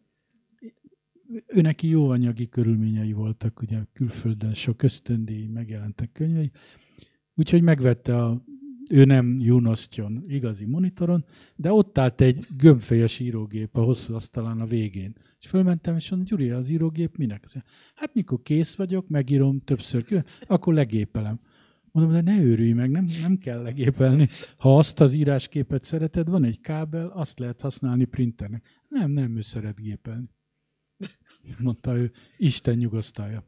ő neki jó anyagi körülményei voltak, ugye külföldön sok ösztöndíj, megjelentek könyvei, úgyhogy megvette ő nem Junostion igazi monitoron, de ott állt egy gömbfejes írógép a hosszú asztalán a végén. És fölmentem, és mondom, Gyuri, az írógép minek? Hát mikor kész vagyok, megírom többször, akkor legépelem. Mondom, de ne őrülj meg, nem kell legépelni. Ha azt az írásképet szereted, van egy kábel, azt lehet használni printernek. Nem, ő szeret gépelni. Mondta ő, Isten nyugosztalja.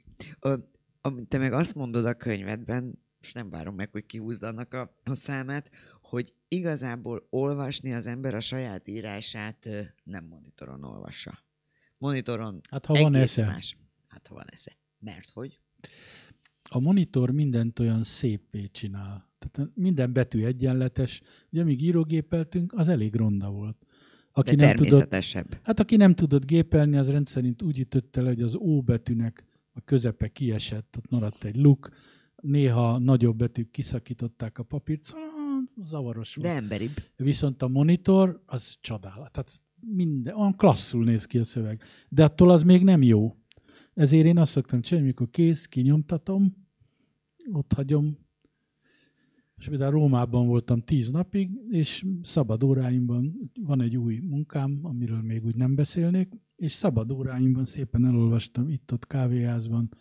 Te meg azt mondod a könyvedben, és nem várom meg, hogy kihúzd annak a számát, hogy igazából olvasni az ember a saját írását nem monitoron olvassa. Monitoron hát, ha van esze. Más. Hát ha van esze. Mert hogy? A monitor mindent olyan széppé csinál. Tehát minden betű egyenletes. Ugye amíg írógépeltünk, az elég ronda volt. Aki de természetesebb. Aki nem tudott gépelni, az rendszerint úgy ütötte le, hogy az O betűnek a közepe kiesett, ott maradt egy luk, néha nagyobb betűk kiszakították a papírt, szóval zavaros volt. De emberibb. Viszont a monitor, az csodálat. Tehát minden, olyan klasszul néz ki a szöveg. De attól az még nem jó. Ezért én azt szoktam csinálni, amikor kész, kinyomtatom, ott hagyom. És például Rómában voltam 10 napig, és szabad óráimban van egy új munkám, amiről még úgy nem beszélnék, és szabad óráimban szépen elolvastam itt-ott kávéházban,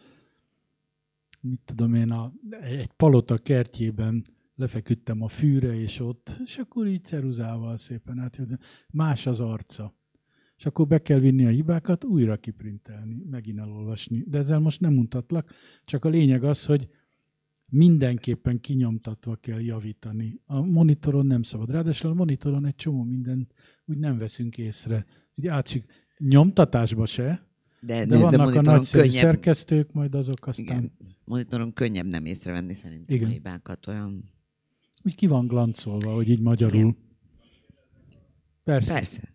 mit tudom én, egy palota kertjében lefeküdtem a fűre, és akkor így ceruzával szépen átjöttem. Más az arca. És akkor be kell vinni a hibákat, újra kiprintelni, megint elolvasni. De ezzel most nem mutatlak, csak a lényeg az, hogy mindenképpen kinyomtatva kell javítani. A monitoron nem szabad. Ráadásul a monitoron egy csomó mindent úgy nem veszünk észre. Ugye nyomtatásba se, de vannak a nagyszerű könnyebb, szerkesztők, majd azok aztán... Igen, monitoron könnyebb nem észrevenni szerintem igen. A hibákat olyan... Úgy ki van glancolva, hogy így magyarul. Igen. Persze.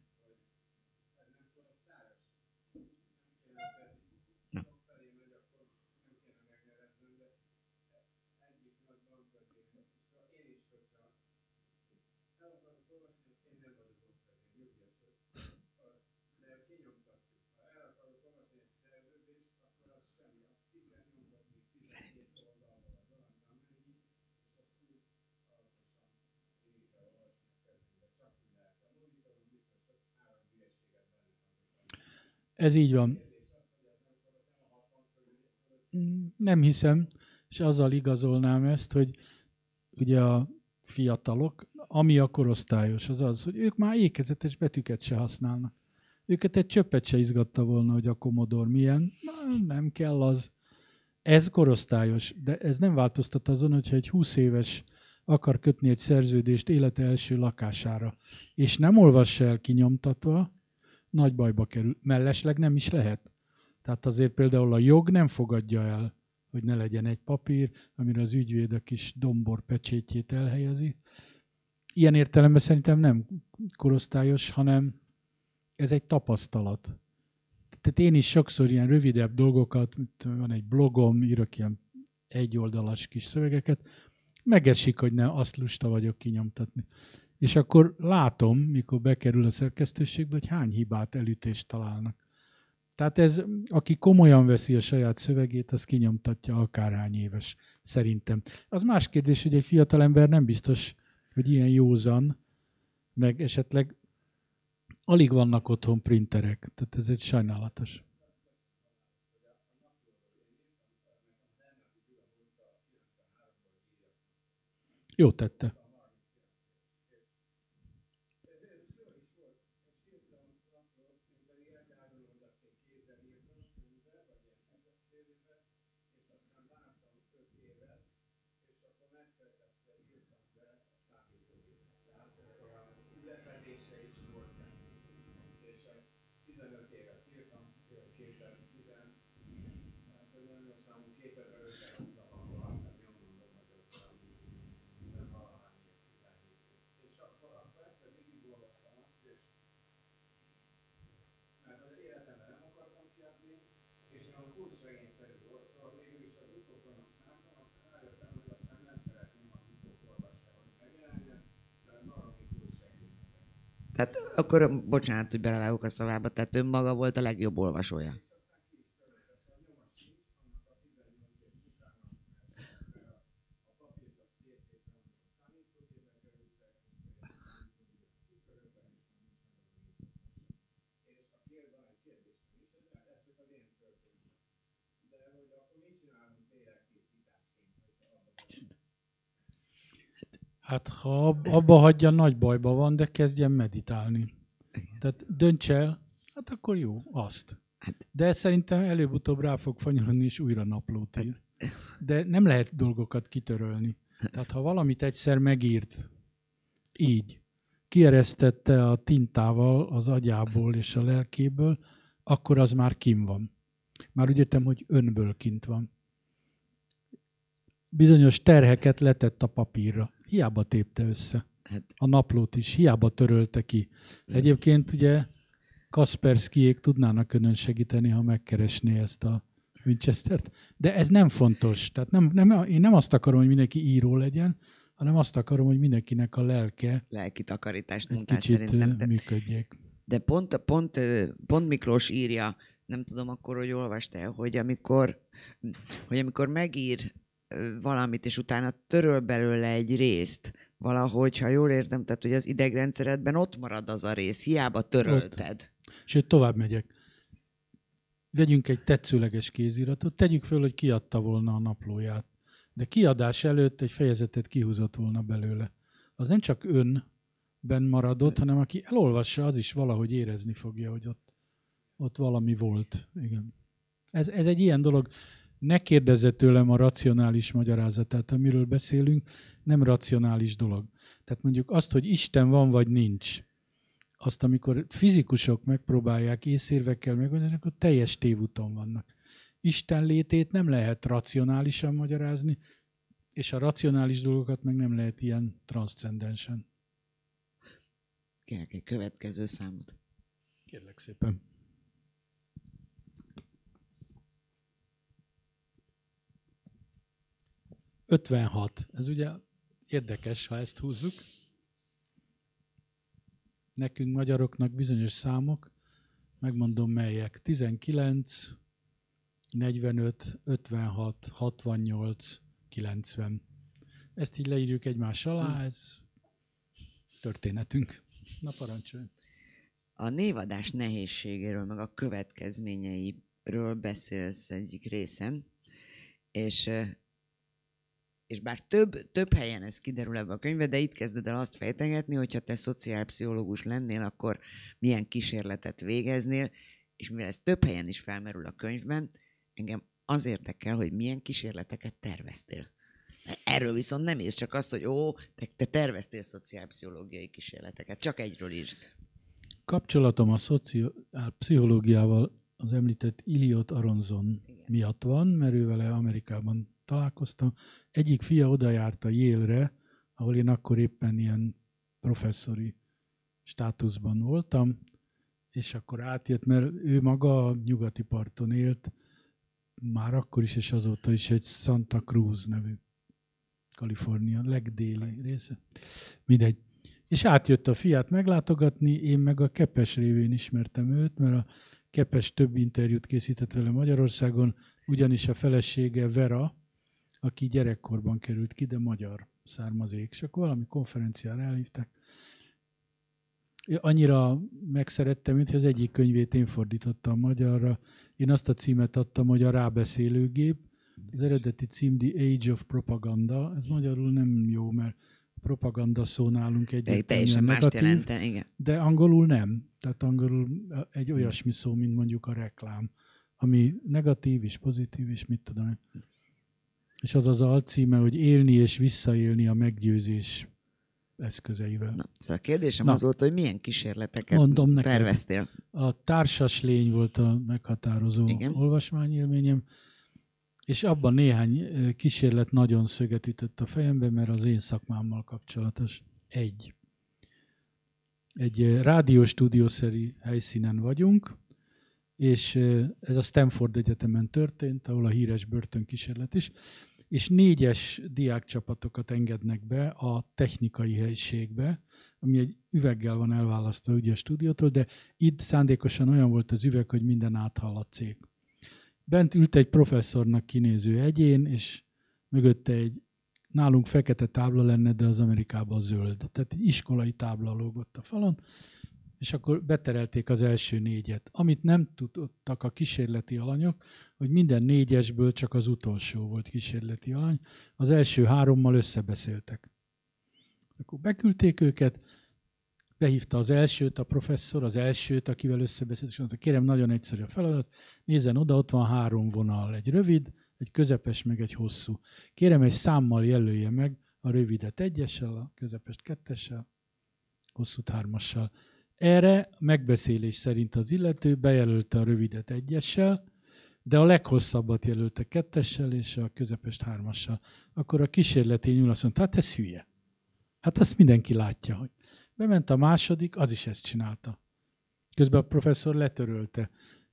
Ez így van. Nem hiszem, és azzal igazolnám ezt, hogy ugye a fiatalok, ami a korosztályos, az az, hogy ők már ékezetes betűket se használnak. Őket egy csöppet se izgatta volna, hogy a Commodore milyen. Nem kell az. Ez korosztályos, de ez nem változtat azon, hogyha egy 20 éves akar kötni egy szerződést élete első lakására, és nem olvassa el kinyomtatva, nagy bajba kerül. Mellesleg nem is lehet. Tehát azért például a jog nem fogadja el, hogy ne legyen egy papír, amire az ügyvéd a kis dombor pecsétjét elhelyezi. Ilyen értelemben szerintem nem korosztályos, hanem ez egy tapasztalat. Tehát én is sokszor ilyen rövidebb dolgokat, van egy blogom, írok ilyen egyoldalas kis szövegeket, megesik, hogy ne azt lusta vagyok kinyomtatni. És akkor látom, mikor bekerül a szerkesztőségbe, hogy hány hibát, elütést találnak. Tehát ez, aki komolyan veszi a saját szövegét, az kinyomtatja akárhány éves, szerintem. Az más kérdés, hogy egy fiatalember nem biztos, hogy ilyen józan, meg esetleg alig vannak otthon printerek. Tehát ez egy sajnálatos. Jó tette. Tehát akkor, bocsánat, hogy belevágok a szavába, tehát önmaga volt a legjobb olvasója. Hát ha abba hagyja, nagy bajba van, de kezdjen meditálni. Tehát dönts el, hát akkor jó, azt. De szerintem előbb-utóbb rá fog fanyarodni, és újra naplót ír. De nem lehet dolgokat kitörölni. Tehát ha valamit egyszer megírt, így, kieresztette a tintával az agyából és a lelkéből, akkor az már kint van. Már úgy értem, hogy önből kint van. Bizonyos terheket letett a papírra. Hiába tépte össze. A naplót is hiába törölte ki. Egyébként ugye Kasperskyék tudnának önön segíteni, ha megkeresné ezt a Winchestert. De ez nem fontos. Tehát én nem azt akarom, hogy mindenki író legyen, hanem azt akarom, hogy mindenkinek a lelke lelki takarítást egy mondtál kicsit szerintem. működjék. De pont Miklós írja, nem tudom akkor, hogy olvastál, hogy amikor megír valamit, és utána töröl belőle egy részt, valahogy, ha jól értem, tehát hogy az idegrendszeredben ott marad az a rész, hiába törölted. Ott. Sőt, tovább megyek. Vegyünk egy tetszőleges kéziratot, tegyük föl, hogy kiadta volna a naplóját. De kiadás előtt egy fejezetet kihúzott volna belőle. Az nem csak önben maradott, hanem aki elolvassa, az is valahogy érezni fogja, hogy ott valami volt. Igen. Ez egy ilyen dolog. Ne kérdezze tőlem a racionális magyarázatát, amiről beszélünk, nem racionális dolog. Tehát mondjuk azt, hogy Isten van vagy nincs, azt amikor fizikusok megpróbálják észérvekkel megoldani, akkor teljes tévúton vannak. Isten létét nem lehet racionálisan magyarázni, és a racionális dolgokat meg nem lehet ilyen transzcendensen. Kérlek egy következő számot. Kérlek szépen. ...56. Ez ugye érdekes, ha ezt húzzuk. Nekünk magyaroknak bizonyos számok, megmondom melyek. 19, 45, 56, 68, 90. Ezt így leírjuk egymás alá, ez történetünk. Na parancsolj. A névadás nehézségéről, meg a következményeiről beszélsz egyik részen, és bár több helyen ez kiderül ebbe a könyvbe, de itt kezded el azt fejtegetni, hogyha te szociálpszichológus lennél, akkor milyen kísérletet végeznél, és mivel ez több helyen is felmerül a könyvben, engem az érdekel, hogy milyen kísérleteket terveztél. Erről viszont nem írsz, csak azt, hogy te terveztél szociálpszichológiai kísérleteket. Csak egyről írsz. Kapcsolatom a szociálpszichológiával az említett Elliot Aronson miatt van, mert ő vele Amerikában találkoztam. Egyik fia oda járt a Yale-re, ahol én akkor éppen ilyen professzori státuszban voltam, és akkor átjött, mert ő maga a nyugati parton élt, már akkor is, és azóta is egy Santa Cruz nevű Kalifornia legdéli része. Mindegy. És átjött a fiát meglátogatni, én meg a Kepes révén ismertem őt, mert a Kepes több interjút készített vele Magyarországon, ugyanis a felesége Vera, aki gyerekkorban került ki, de magyar származék, és akkor valami konferenciára elhívták. Annyira megszerettem, hogy az egyik könyvét én fordítottam magyarra. Én azt a címet adtam, hogy a rábeszélőgép. Az eredeti cím The Age of Propaganda. Ez magyarul nem jó, mert a propaganda szó nálunk teljesen mást jelente, igen. De angolul nem. Tehát angolul egy olyasmi szó, mint mondjuk a reklám, ami negatív és pozitív, és mit tudom. És az az alcíme, hogy élni és visszaélni a meggyőzés eszközeivel. Szóval a kérdésem az volt, hogy milyen kísérleteket terveztél. A társas lény volt a meghatározó olvasmányélményem, és abban néhány kísérlet nagyon szöget ütött a fejembe, mert az én szakmámmal kapcsolatos. Egy rádióstúdiószerű helyszínen vagyunk, és ez a Stanford Egyetemen történt, ahol a híres börtönkísérlet is, és 4-es diákcsapatokat engednek be a technikai helyiségbe, ami egy üveggel van elválasztva ugye a stúdiótól, de itt szándékosan olyan volt az üveg, hogy minden áthallatszik. Bent ült egy professzornak kinéző egyén, és mögötte egy nálunk fekete tábla lenne, de az Amerikában zöld. Tehát egy iskolai tábla lógott a falon, és akkor beterelték az első 4-et. Amit nem tudtak a kísérleti alanyok, hogy minden 4-esből csak az utolsó volt kísérleti alany. Az első 3-mal összebeszéltek. Akkor beküldték őket, behívta az elsőt a professzor, az elsőt, akivel összebeszélt, és mondta, kérem, nagyon egyszerű a feladat, nézzen oda, ott van 3 vonal, egy rövid, egy közepes, meg egy hosszú. Kérem, egy számmal jelölje meg a rövidet 1-essel, a közepest 2-essel, hosszút 3-assal. Erre megbeszélés szerint az illető bejelölte a rövidet 1-essel, de a leghosszabbat jelölte 2-essel és a közepest 3-assal. Akkor a kísérletény azt mondta, hát ez hülye. Hát azt mindenki látja, hogy bement a második, az is ezt csinálta. Közben a professzor letörölte.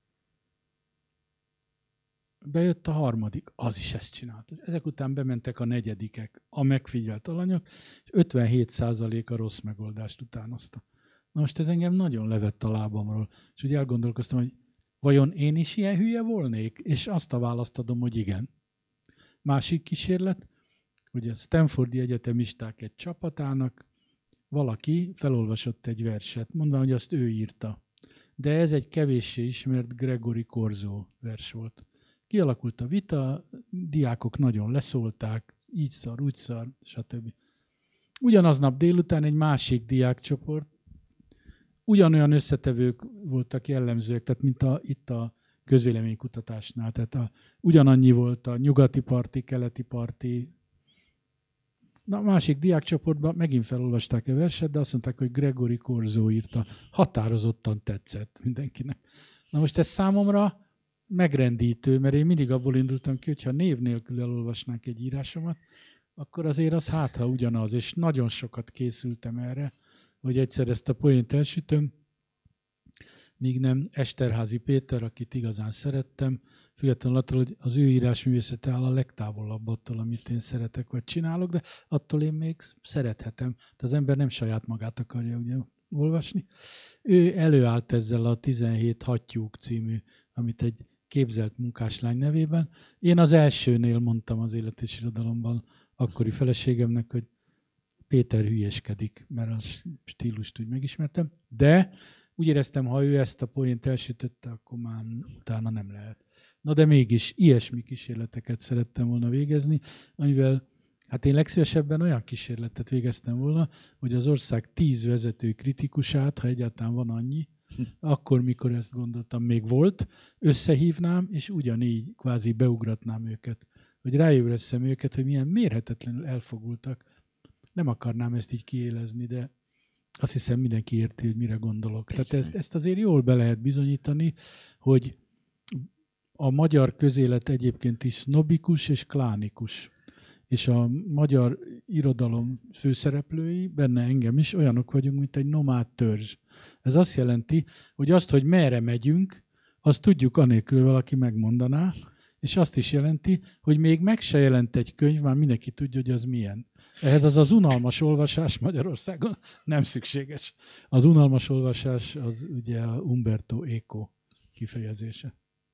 Bejött a harmadik, az is ezt csinálta. Ezek után bementek a 4-ek, a megfigyelt alanyok, és 57% a rossz megoldást utánozta. Na most ez engem nagyon levett a lábamról, és úgy elgondolkoztam, hogy vajon én is ilyen hülye volnék? És azt a választ adom, hogy igen. Másik kísérlet, hogy a Stanfordi egyetemisták egy csapatának valaki felolvasott egy verset, mondván, hogy azt ő írta. De ez egy kevéssé ismert Gregory Corso vers volt. Kialakult a vita, diákok nagyon leszólták, így szar, úgy szar, stb. Ugyanaznap délután egy másik diákcsoport, ugyanolyan összetevők voltak jellemzőek, tehát mint itt a közvéleménykutatásnál. Tehát ugyanannyi volt a nyugati parti, keleti parti. Na, a másik diákcsoportban megint felolvasták a verset, de azt mondták, hogy Gregory Corso írta. Határozottan tetszett mindenkinek. Na most ez számomra megrendítő, mert én mindig abból indultam ki, hogyha név nélkül elolvasnák egy írásomat, akkor azért az ha ugyanaz, és nagyon sokat készültem erre, hogy egyszer ezt a poént elsütöm, míg nem Esterházy Péter, akit igazán szerettem, függetlenül attól, hogy az ő írásművészete áll a legtávolabb attól, amit én szeretek vagy csinálok, de attól én még szerethetem. De az ember nem saját magát akarja ugye olvasni. Ő előállt ezzel a 17 hattyúk című, amit egy képzelt munkáslány nevében. Én az elsőnél mondtam az Élet és Irodalomban akkori feleségemnek, hogy Péter hülyeskedik, mert a stílust úgy megismertem, de úgy éreztem, ha ő ezt a poént elsütötte, akkor már utána nem lehet. Na de mégis ilyesmi kísérleteket szerettem volna végezni, amivel hát én legszívesebben olyan kísérletet végeztem volna, hogy az ország 10 vezető kritikusát, ha egyáltalán van annyi, akkor, mikor ezt gondoltam, még volt, összehívnám, és ugyanígy kvázi beugratnám őket, hogy ráébresszem őket, hogy milyen mérhetetlenül elfogultak. Nem akarnám ezt így kiélezni, de azt hiszem mindenki érti, hogy mire gondolok. Persze. Tehát ezt azért jól be lehet bizonyítani, hogy a magyar közélet egyébként is sznobikus és klánikus. És a magyar irodalom főszereplői, benne engem is, olyanok vagyunk, mint egy nomád törzs. Ez azt jelenti, hogy azt, hogy merre megyünk, azt tudjuk anélkül, valaki megmondaná, és azt is jelenti, hogy még meg se jelent egy könyv, már mindenki tudja, hogy az milyen. Ehhez az unalmas olvasás Magyarországon nem szükséges. Az unalmas olvasás az ugye a Umberto Eco kifejezése.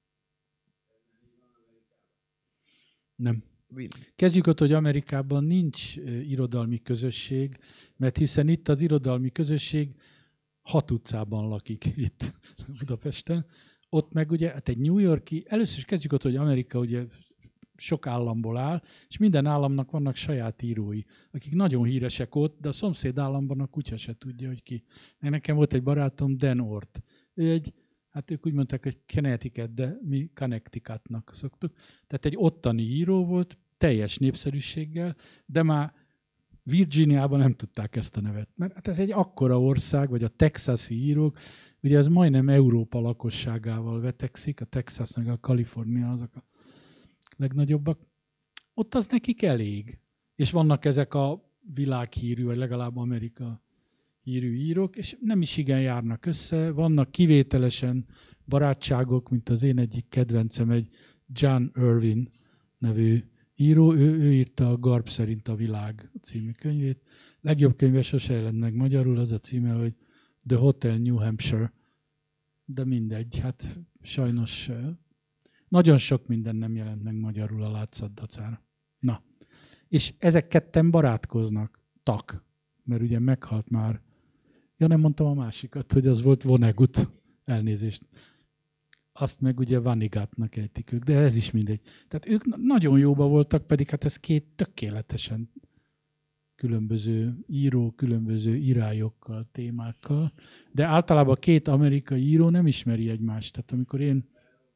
Nem. Kezdjük ott, hogy Amerikában nincs irodalmi közösség, mert hiszen itt az irodalmi közösség 6 utcában lakik itt Budapesten. Ott meg ugye, hát egy New York-i, először is kezdjük ott, hogy Amerika ugye sok államból áll, és minden államnak vannak saját írói, akik nagyon híresek ott, de a szomszéd államban a kutya se tudja, hogy ki. Nekem volt egy barátom, Dan Ort. Hát ők úgy mondták, hogy Connecticut, de mi Connecticutnak szoktuk. Tehát egy ottani író volt, teljes népszerűséggel, de már Virginiában nem tudták ezt a nevet. Mert hát ez egy akkora ország, vagy a texasi írók, ugye ez majdnem Európa lakosságával vetekszik, a Texas meg a Kalifornia azok a legnagyobbak. Ott az nekik elég. És vannak ezek a világhírű, vagy legalább Amerika hírű írók, és nem is igen járnak össze. Vannak kivételesen barátságok, mint az én egyik kedvencem, egy John Irvin nevű író. Ő írta a Garb szerint a világ című könyvét. Legjobb könyve sose jelent meg magyarul, az a címe, hogy The Hotel New Hampshire. De mindegy, hát sajnos nagyon sok minden nem jelent meg magyarul a látszat dacára. Na, és ezek ketten barátkoznak, mert ugye meghalt már. Ja, nem mondtam a másikat, hogy az volt Vonnegut, elnézést. Azt meg ugye Vanigatnak ejtik ők, de ez is mindegy. Tehát ők nagyon jóba voltak, pedig hát ez 2 tökéletesen különböző író, különböző irányokkal, témákkal, de általában 2 amerikai író nem ismeri egymást. Tehát amikor én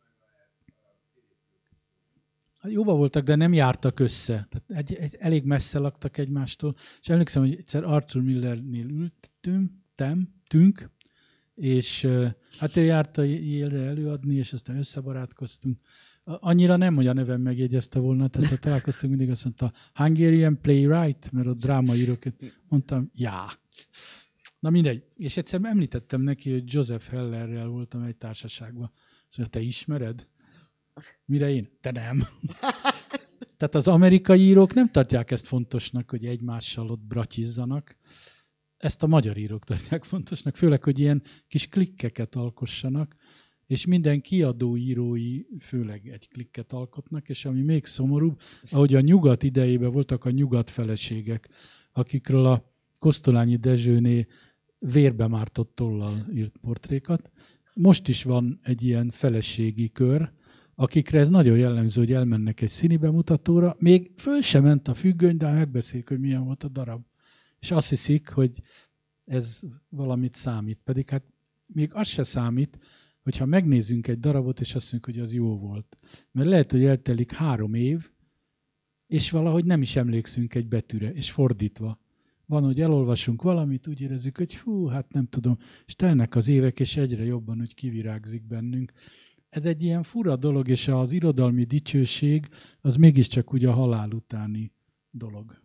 jóba voltak, de nem jártak össze. Tehát elég messze laktak egymástól. És emlékszem, hogy egyszer Arthur Millernél ültünk, és hát ő járt a Yale-re előadni, és aztán összebarátkoztunk. Annyira nem, hogy a nevem megjegyezte volna, tehát ha találkoztunk, mindig azt mondta, Hungarian playwright, mert a drámaírók, mondtam, já. Na mindegy. És egyszer említettem neki, hogy Joseph Hellerrel voltam egy társaságban. Szóval te ismered? Mire én? Te nem. Tehát az amerikai írók nem tartják ezt fontosnak, hogy egymással ott bratyizzanak. Ezt a magyar írók tartják fontosnak, főleg, hogy ilyen kis klikkeket alkossanak, és minden kiadó írói főleg egy klikket alkotnak, és ami még szomorúbb, ahogy a nyugat idejében voltak a nyugat feleségek, akikről a Kosztolányi Dezsőné vérbe mártott tollal írt portrékat. Most is van egy ilyen feleségi kör, akikre ez nagyon jellemző, hogy elmennek egy színi bemutatóra, még föl sem ment a függöny, de megbeszélik, hogy milyen volt a darab. És azt hiszik, hogy ez valamit számít. Pedig hát még az se számít, hogyha megnézzünk egy darabot, és azt mondjuk, hogy az jó volt. Mert lehet, hogy eltelik 3 év, és valahogy nem is emlékszünk egy betűre, és fordítva. Van, hogy elolvasunk valamit, úgy érezzük, hogy fú, hát nem tudom, és telnek az évek, és egyre jobban úgy kivirágzik bennünk. Ez egy ilyen fura dolog, és az irodalmi dicsőség az mégiscsak úgy a halál utáni dolog.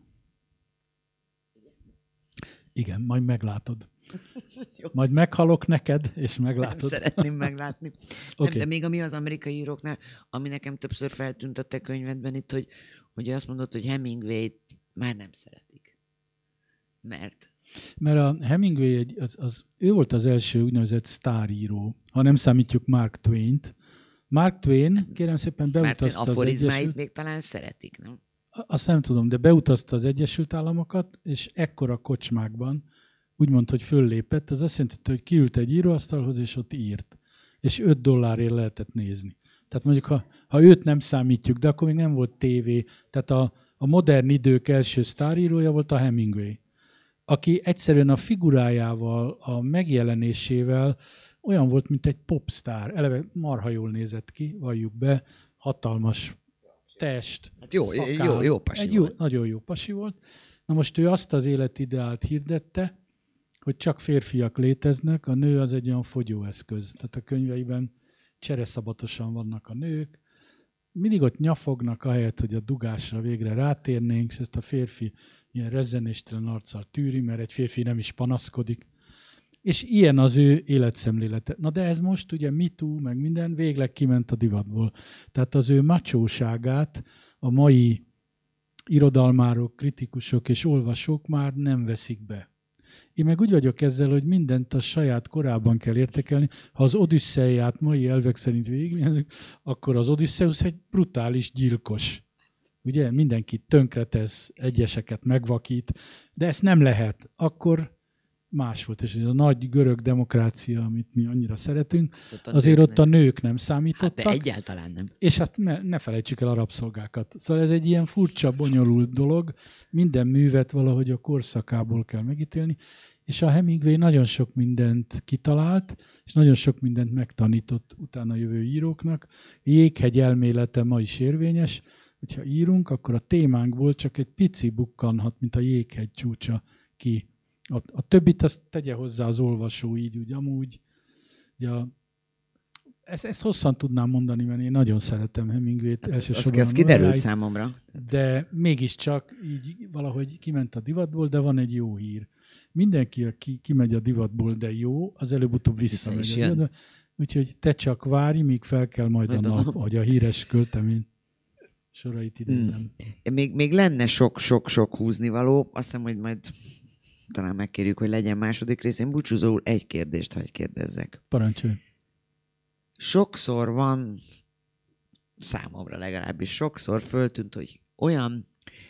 Igen, majd meglátod. Majd meghalok neked, és meglátod. Nem szeretném meglátni. Okay. Nem, de még ami az amerikai íróknál, ami nekem többször feltűnt a te könyvedben itt, hogy azt mondod, hogy Hemingway-t már nem szeretik. Mert a Hemingway, ő volt az első úgynevezett sztáríró, ha nem számítjuk Mark Twain-t. Mark Twain, kérem szépen, beutazta az aforizmáit még talán szeretik, nem? Azt nem tudom, de beutazta az Egyesült Államokat, és ekkora kocsmákban úgymond, hogy föllépett, az azt jelenti, hogy kiült egy íróasztalhoz, és ott írt. És $5 lehetett nézni. Tehát mondjuk, ha őt nem számítjuk, de akkor még nem volt tévé, tehát a modern idők első sztárírója volt a Hemingway, aki egyszerűen a figurájával, a megjelenésével olyan volt, mint egy popstar. Eleve marha jól nézett ki, valljuk be, hatalmas test. Hát jó pasi volt. Nagyon jó pasi volt. Na most ő azt az életideált hirdette, hogy csak férfiak léteznek, a nő az egy olyan fogyóeszköz. Tehát a könyveiben csereszabatosan vannak a nők, mindig ott nyafognak, ahelyett, hogy a dugásra végre rátérnénk, és ezt a férfi ilyen rezzenéstelen arccal tűri, mert egy férfi nem is panaszkodik. És ilyen az ő életszemlélete. Na de ez most ugye MeToo, meg minden végleg kiment a divatból. Tehát az ő macsóságát a mai irodalmárok, kritikusok és olvasók már nem veszik be. Én meg úgy vagyok ezzel, hogy mindent a saját korában kell értékelni. Ha az Odüsszeiát mai elvek szerint végignézzük, akkor az Odüsszeusz egy brutális gyilkos. Ugye mindenkit tönkretesz, egyeseket megvakít, de ezt nem lehet. Akkor más volt, és ez a nagy görög demokrácia, amit mi annyira szeretünk, azért ott a nők nem számítottak. Hát de egyáltalán nem. És hát ne felejtsük el a rabszolgákat. Szóval ez egy ilyen furcsa, bonyolult dolog. Minden művet valahogy a korszakából kell megítélni. És a Hemingway nagyon sok mindent kitalált, és nagyon sok mindent megtanított utána jövő íróknak. Jéghegy elmélete ma is érvényes. Hogyha írunk, akkor a témánkból csak egy pici bukkanhat, mint a jéghegy csúcsa ki. A többit azt tegye hozzá az olvasó így, úgy amúgy. Ugye ezt hosszan tudnám mondani, mert én nagyon szeretem Hemingwayt. Ez kiderült számomra. De mégiscsak így valahogy kiment a divatból, de van egy jó hír. Mindenki, aki kimegy a divatból, de jó, az előbb-utóbb visszamegy. Úgyhogy te csak várj, míg fel kell majd a nap, hogy a híres költemény sorait idézem. Még lenne sok húznivaló. Azt hiszem, hogy majd talán megkérjük, hogy legyen második rész. Én búcsúzóul egy kérdést hagy kérdezzek. Parancsolj. Sokszor van, számomra legalábbis sokszor föltűnt, hogy olyan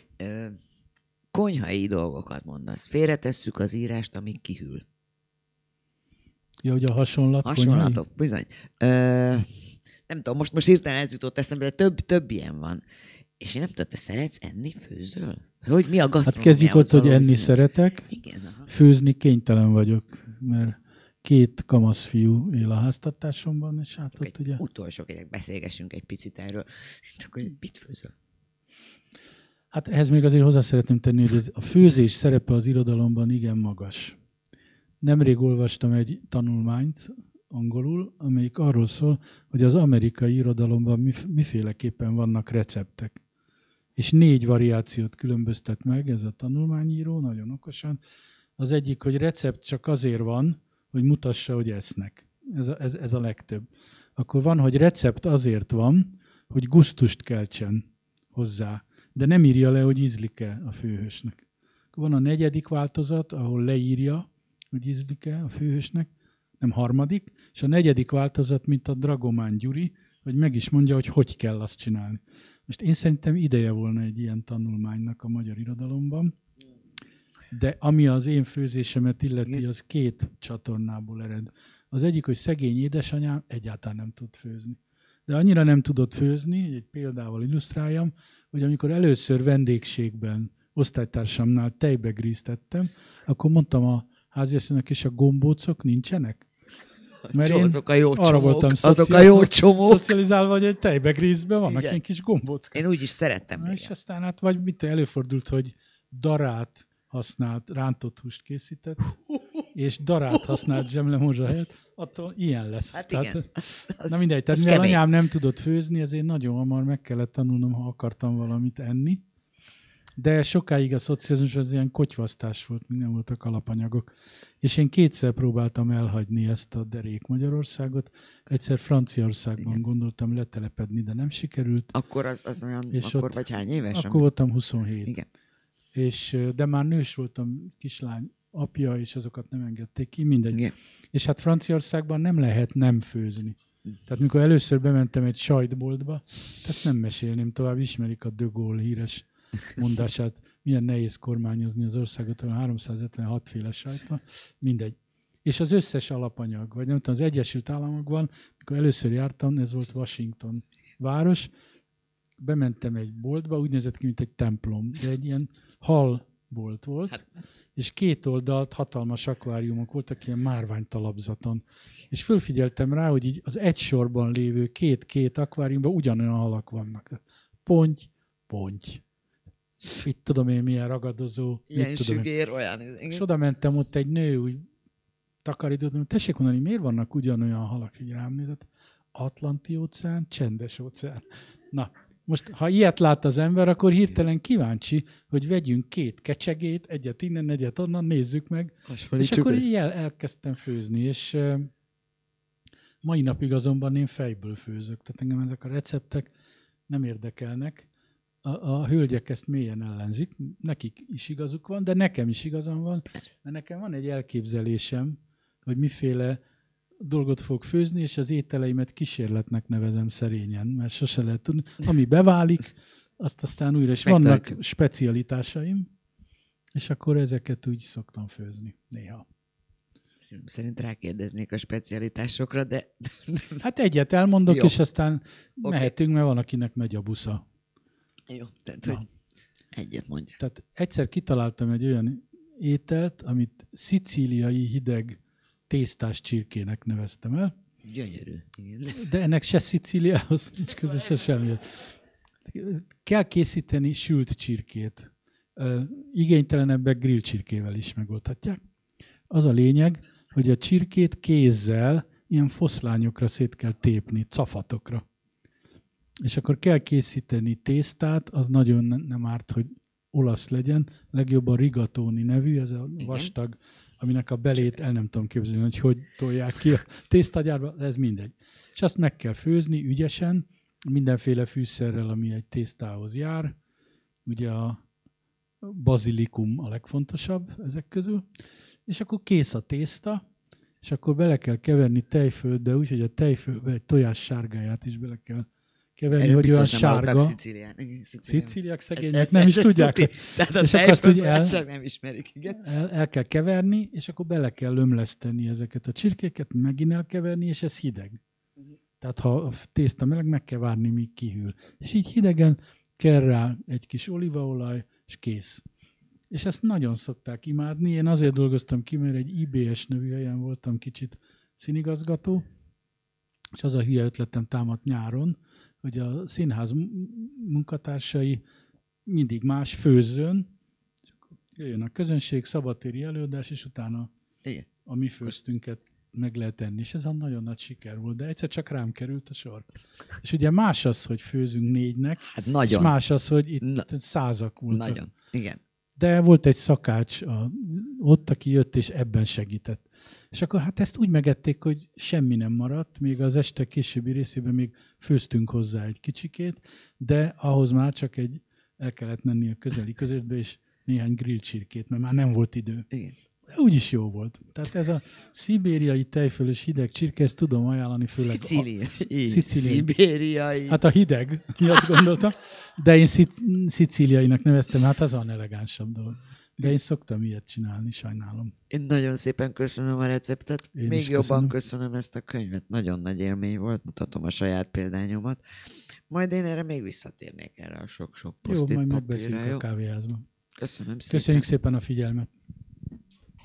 konyhai dolgokat mondasz. Félretesszük az írást, amíg kihűl. Ja, ugye a hasonlatok, konyhai? Bizony. Nem tudom, most hirtelen ez jutott eszembe, de több ilyen van. És én nem tudom, te szeretsz enni, főzöl? Hogy mi a gasztronómiához? Hát kezdjük ott, hogy enni szeretek. Igen, főzni kénytelen vagyok, mert 2 kamasz fiú él a háztartásomban, és hát ott ugye... Utolsó beszélgessünk egy picit erről. Akkor mit főzöl? Hát ehhez még azért hozzá szeretném tenni, hogy a főzés szerepe az irodalomban igen magas. Nemrég olvastam egy tanulmányt angolul, amelyik arról szól, hogy az amerikai irodalomban miféleképpen vannak receptek. És 4 variációt különböztet meg ez a tanulmányíró, nagyon okosan. Az egyik, hogy recept csak azért van, hogy mutassa, hogy esznek. Ez a legtöbb. Akkor van, hogy recept azért van, hogy gusztust keltsen hozzá, de nem írja le, hogy ízlik-e a főhősnek. Akkor van a 4. változat, ahol leírja, hogy ízlik-e a főhősnek, nem 3. És a 4. változat, mint a Dragomán Gyuri, hogy meg is mondja, hogy kell azt csinálni. Most én szerintem ideje volna egy ilyen tanulmánynak a magyar irodalomban, de ami az én főzésemet illeti, az 2 csatornából ered. Az egyik, hogy szegény édesanyám egyáltalán nem tud főzni. De annyira nem tudott főzni, egy példával illusztráljam, hogy amikor először vendégségben osztálytársamnál tejbegrízt ettem, akkor mondtam a háziasszonynak, és a gombócok nincsenek? Mert én azok a jó arra voltam szocializálva, hogy egy tejbegrízben vannak ilyen kis gombóckák. Én úgy is szerettem. És aztán hát vagy mit előfordult, hogy darát használt, rántott húst készített, és darát használt zsemlemozsa helyett, attól ilyen lesz. Hát tehát, igen. Na mindegy, tehát mivel anyám nem tudott főzni, ezért nagyon hamar meg kellett tanulnom, ha akartam valamit enni. De sokáig a szocializmus az ilyen kotyvasztás volt, még nem voltak alapanyagok. És én 2-szer próbáltam elhagyni ezt a derék Magyarországot. Egyszer Franciaországban gondoltam letelepedni, de nem sikerült. Akkor az olyan, és akkor vagy hány éves? Akkor voltam 27. Igen. De már nős voltam, kislány apja, és azokat nem engedték ki, mindegy. Igen. És hát Franciaországban nem lehet nem főzni. Tehát mikor először bementem egy sajtboltba, ezt nem mesélném tovább, ismerik a De Gaulle híres mondását. milyen nehéz kormányozni az országot, 356 féle sajt van, mindegy. És az összes alapanyag, vagy nem tudom, az Egyesült Államokban, mikor először jártam, ez volt Washington város, bementem egy boltba, úgy nézett ki, mint egy templom, de egy ilyen halbolt volt, és két oldalt hatalmas akváriumok voltak, ilyen márványtalapzaton. És fölfigyeltem rá, hogy így az egy sorban lévő két akváriumban ugyanolyan halak vannak. Ponty. Itt tudom én, milyen ragadozó. Ilyen sügér, olyan. És oda mentem, ott egy nő úgy takarított, tessék mondani, miért vannak ugyanolyan halak, így rám nézett? Atlanti-óceán, Csendes-óceán. Na, most, ha ilyet lát az ember, akkor hirtelen kíváncsi, hogy vegyünk két kecsegét, egyet innen, egyet onnan, nézzük meg. És akkor így elkezdtem főzni, és mai napig azonban én fejből főzök. Tehát engem ezek a receptek nem érdekelnek. A hölgyek ezt mélyen ellenzik, nekik is igazuk van, de nekem is igazam van, mert nekem van egy elképzelésem, hogy miféle dolgot fogok főzni, és az ételeimet kísérletnek nevezem szerényen, mert sose lehet tudni. Ami beválik, azt aztán újra, és vannak specialitásaim, és akkor ezeket úgy szoktam főzni néha. Szerint rákérdeznék a specialitásokra, de... Hát egyet elmondok, jó. És aztán mehetünk, mert van, akinek megy a busza. Jó, tehát hogy egyet mondja. Tehát egyszer kitaláltam egy olyan ételt, amit szicíliai hideg tésztás csirkének neveztem el. Gyönyörű. Igen. De ennek se Szicíliához nincs köze, se semmi. Kell készíteni sült csirkét. Igénytelenebbek grill csirkével is megoldhatják. Az a lényeg, hogy a csirkét kézzel ilyen foszlányokra szét kell tépni, cafatokra. És akkor kell készíteni tésztát, az nagyon nem árt, hogy olasz legyen. Legjobb a rigatoni nevű, ez a vastag, aminek a belét el nem tudom képzelni, hogy tolják ki a tésztagyárba, ez mindegy. És azt meg kell főzni ügyesen, mindenféle fűszerrel, ami egy tésztához jár. Ugye a bazilikum a legfontosabb ezek közül. És akkor kész a tészta, és akkor bele kell keverni tejfölt, de úgy, hogy a tejfölbe egy tojás sárgáját is bele kell keverni, erről hogy olyan sárga. Szicíliák szegények nem is tudják. És akkor azt úgy nem ismerik, igen. El kell keverni, és akkor bele kell ömleszteni ezeket a csirkéket, megint elkeverni, és ez hideg. Tehát ha a tészta meleg, meg kell várni, míg kihűl. És így hidegen kell rá egy kis olívaolaj, és kész. És ezt nagyon szokták imádni. Én azért dolgoztam ki, mert egy IBS nevű helyen voltam kicsit színigazgató, és az a hülye ötletem támadt nyáron, hogy a színház munkatársai mindig más főzzön, jöjjön a közönség, szabadtéri előadás, és utána a mi főztünket meg lehet enni. És ez a nagyon nagy siker volt, de egyszer csak rám került a sor. És ugye más az, hogy főzünk négynek, hát nagyon. És más az, hogy itt százak voltak. Nagyon, igen. De volt egy szakács ott, aki jött, és ebben segített. És akkor hát ezt úgy megették, hogy semmi nem maradt, még az este későbbi részében még főztünk hozzá egy kicsikét, de ahhoz már csak el kellett menni a közeli közöttbe, és néhány grillcsirkét, mert már nem volt idő. Igen. De úgyis jó volt. Tehát ez a szibériai tejfölös hideg csirke, ezt tudom ajánlani, főleg szibériai. Hát a hideg, miatt gondoltam, de én szicíliainak neveztem, hát az olyan elegánsabb dolog. De én szoktam ilyet csinálni, sajnálom. Én nagyon szépen köszönöm a receptet, én még jobban köszönöm ezt a könyvet, nagyon nagy élmény volt, mutatom a saját példányomat. Majd én erre még visszatérnék erre a sok-sok posztit papírra. Jó, majd megbeszéljük a kávéházban. Köszönöm szépen. Köszönjük szépen a figyelmet.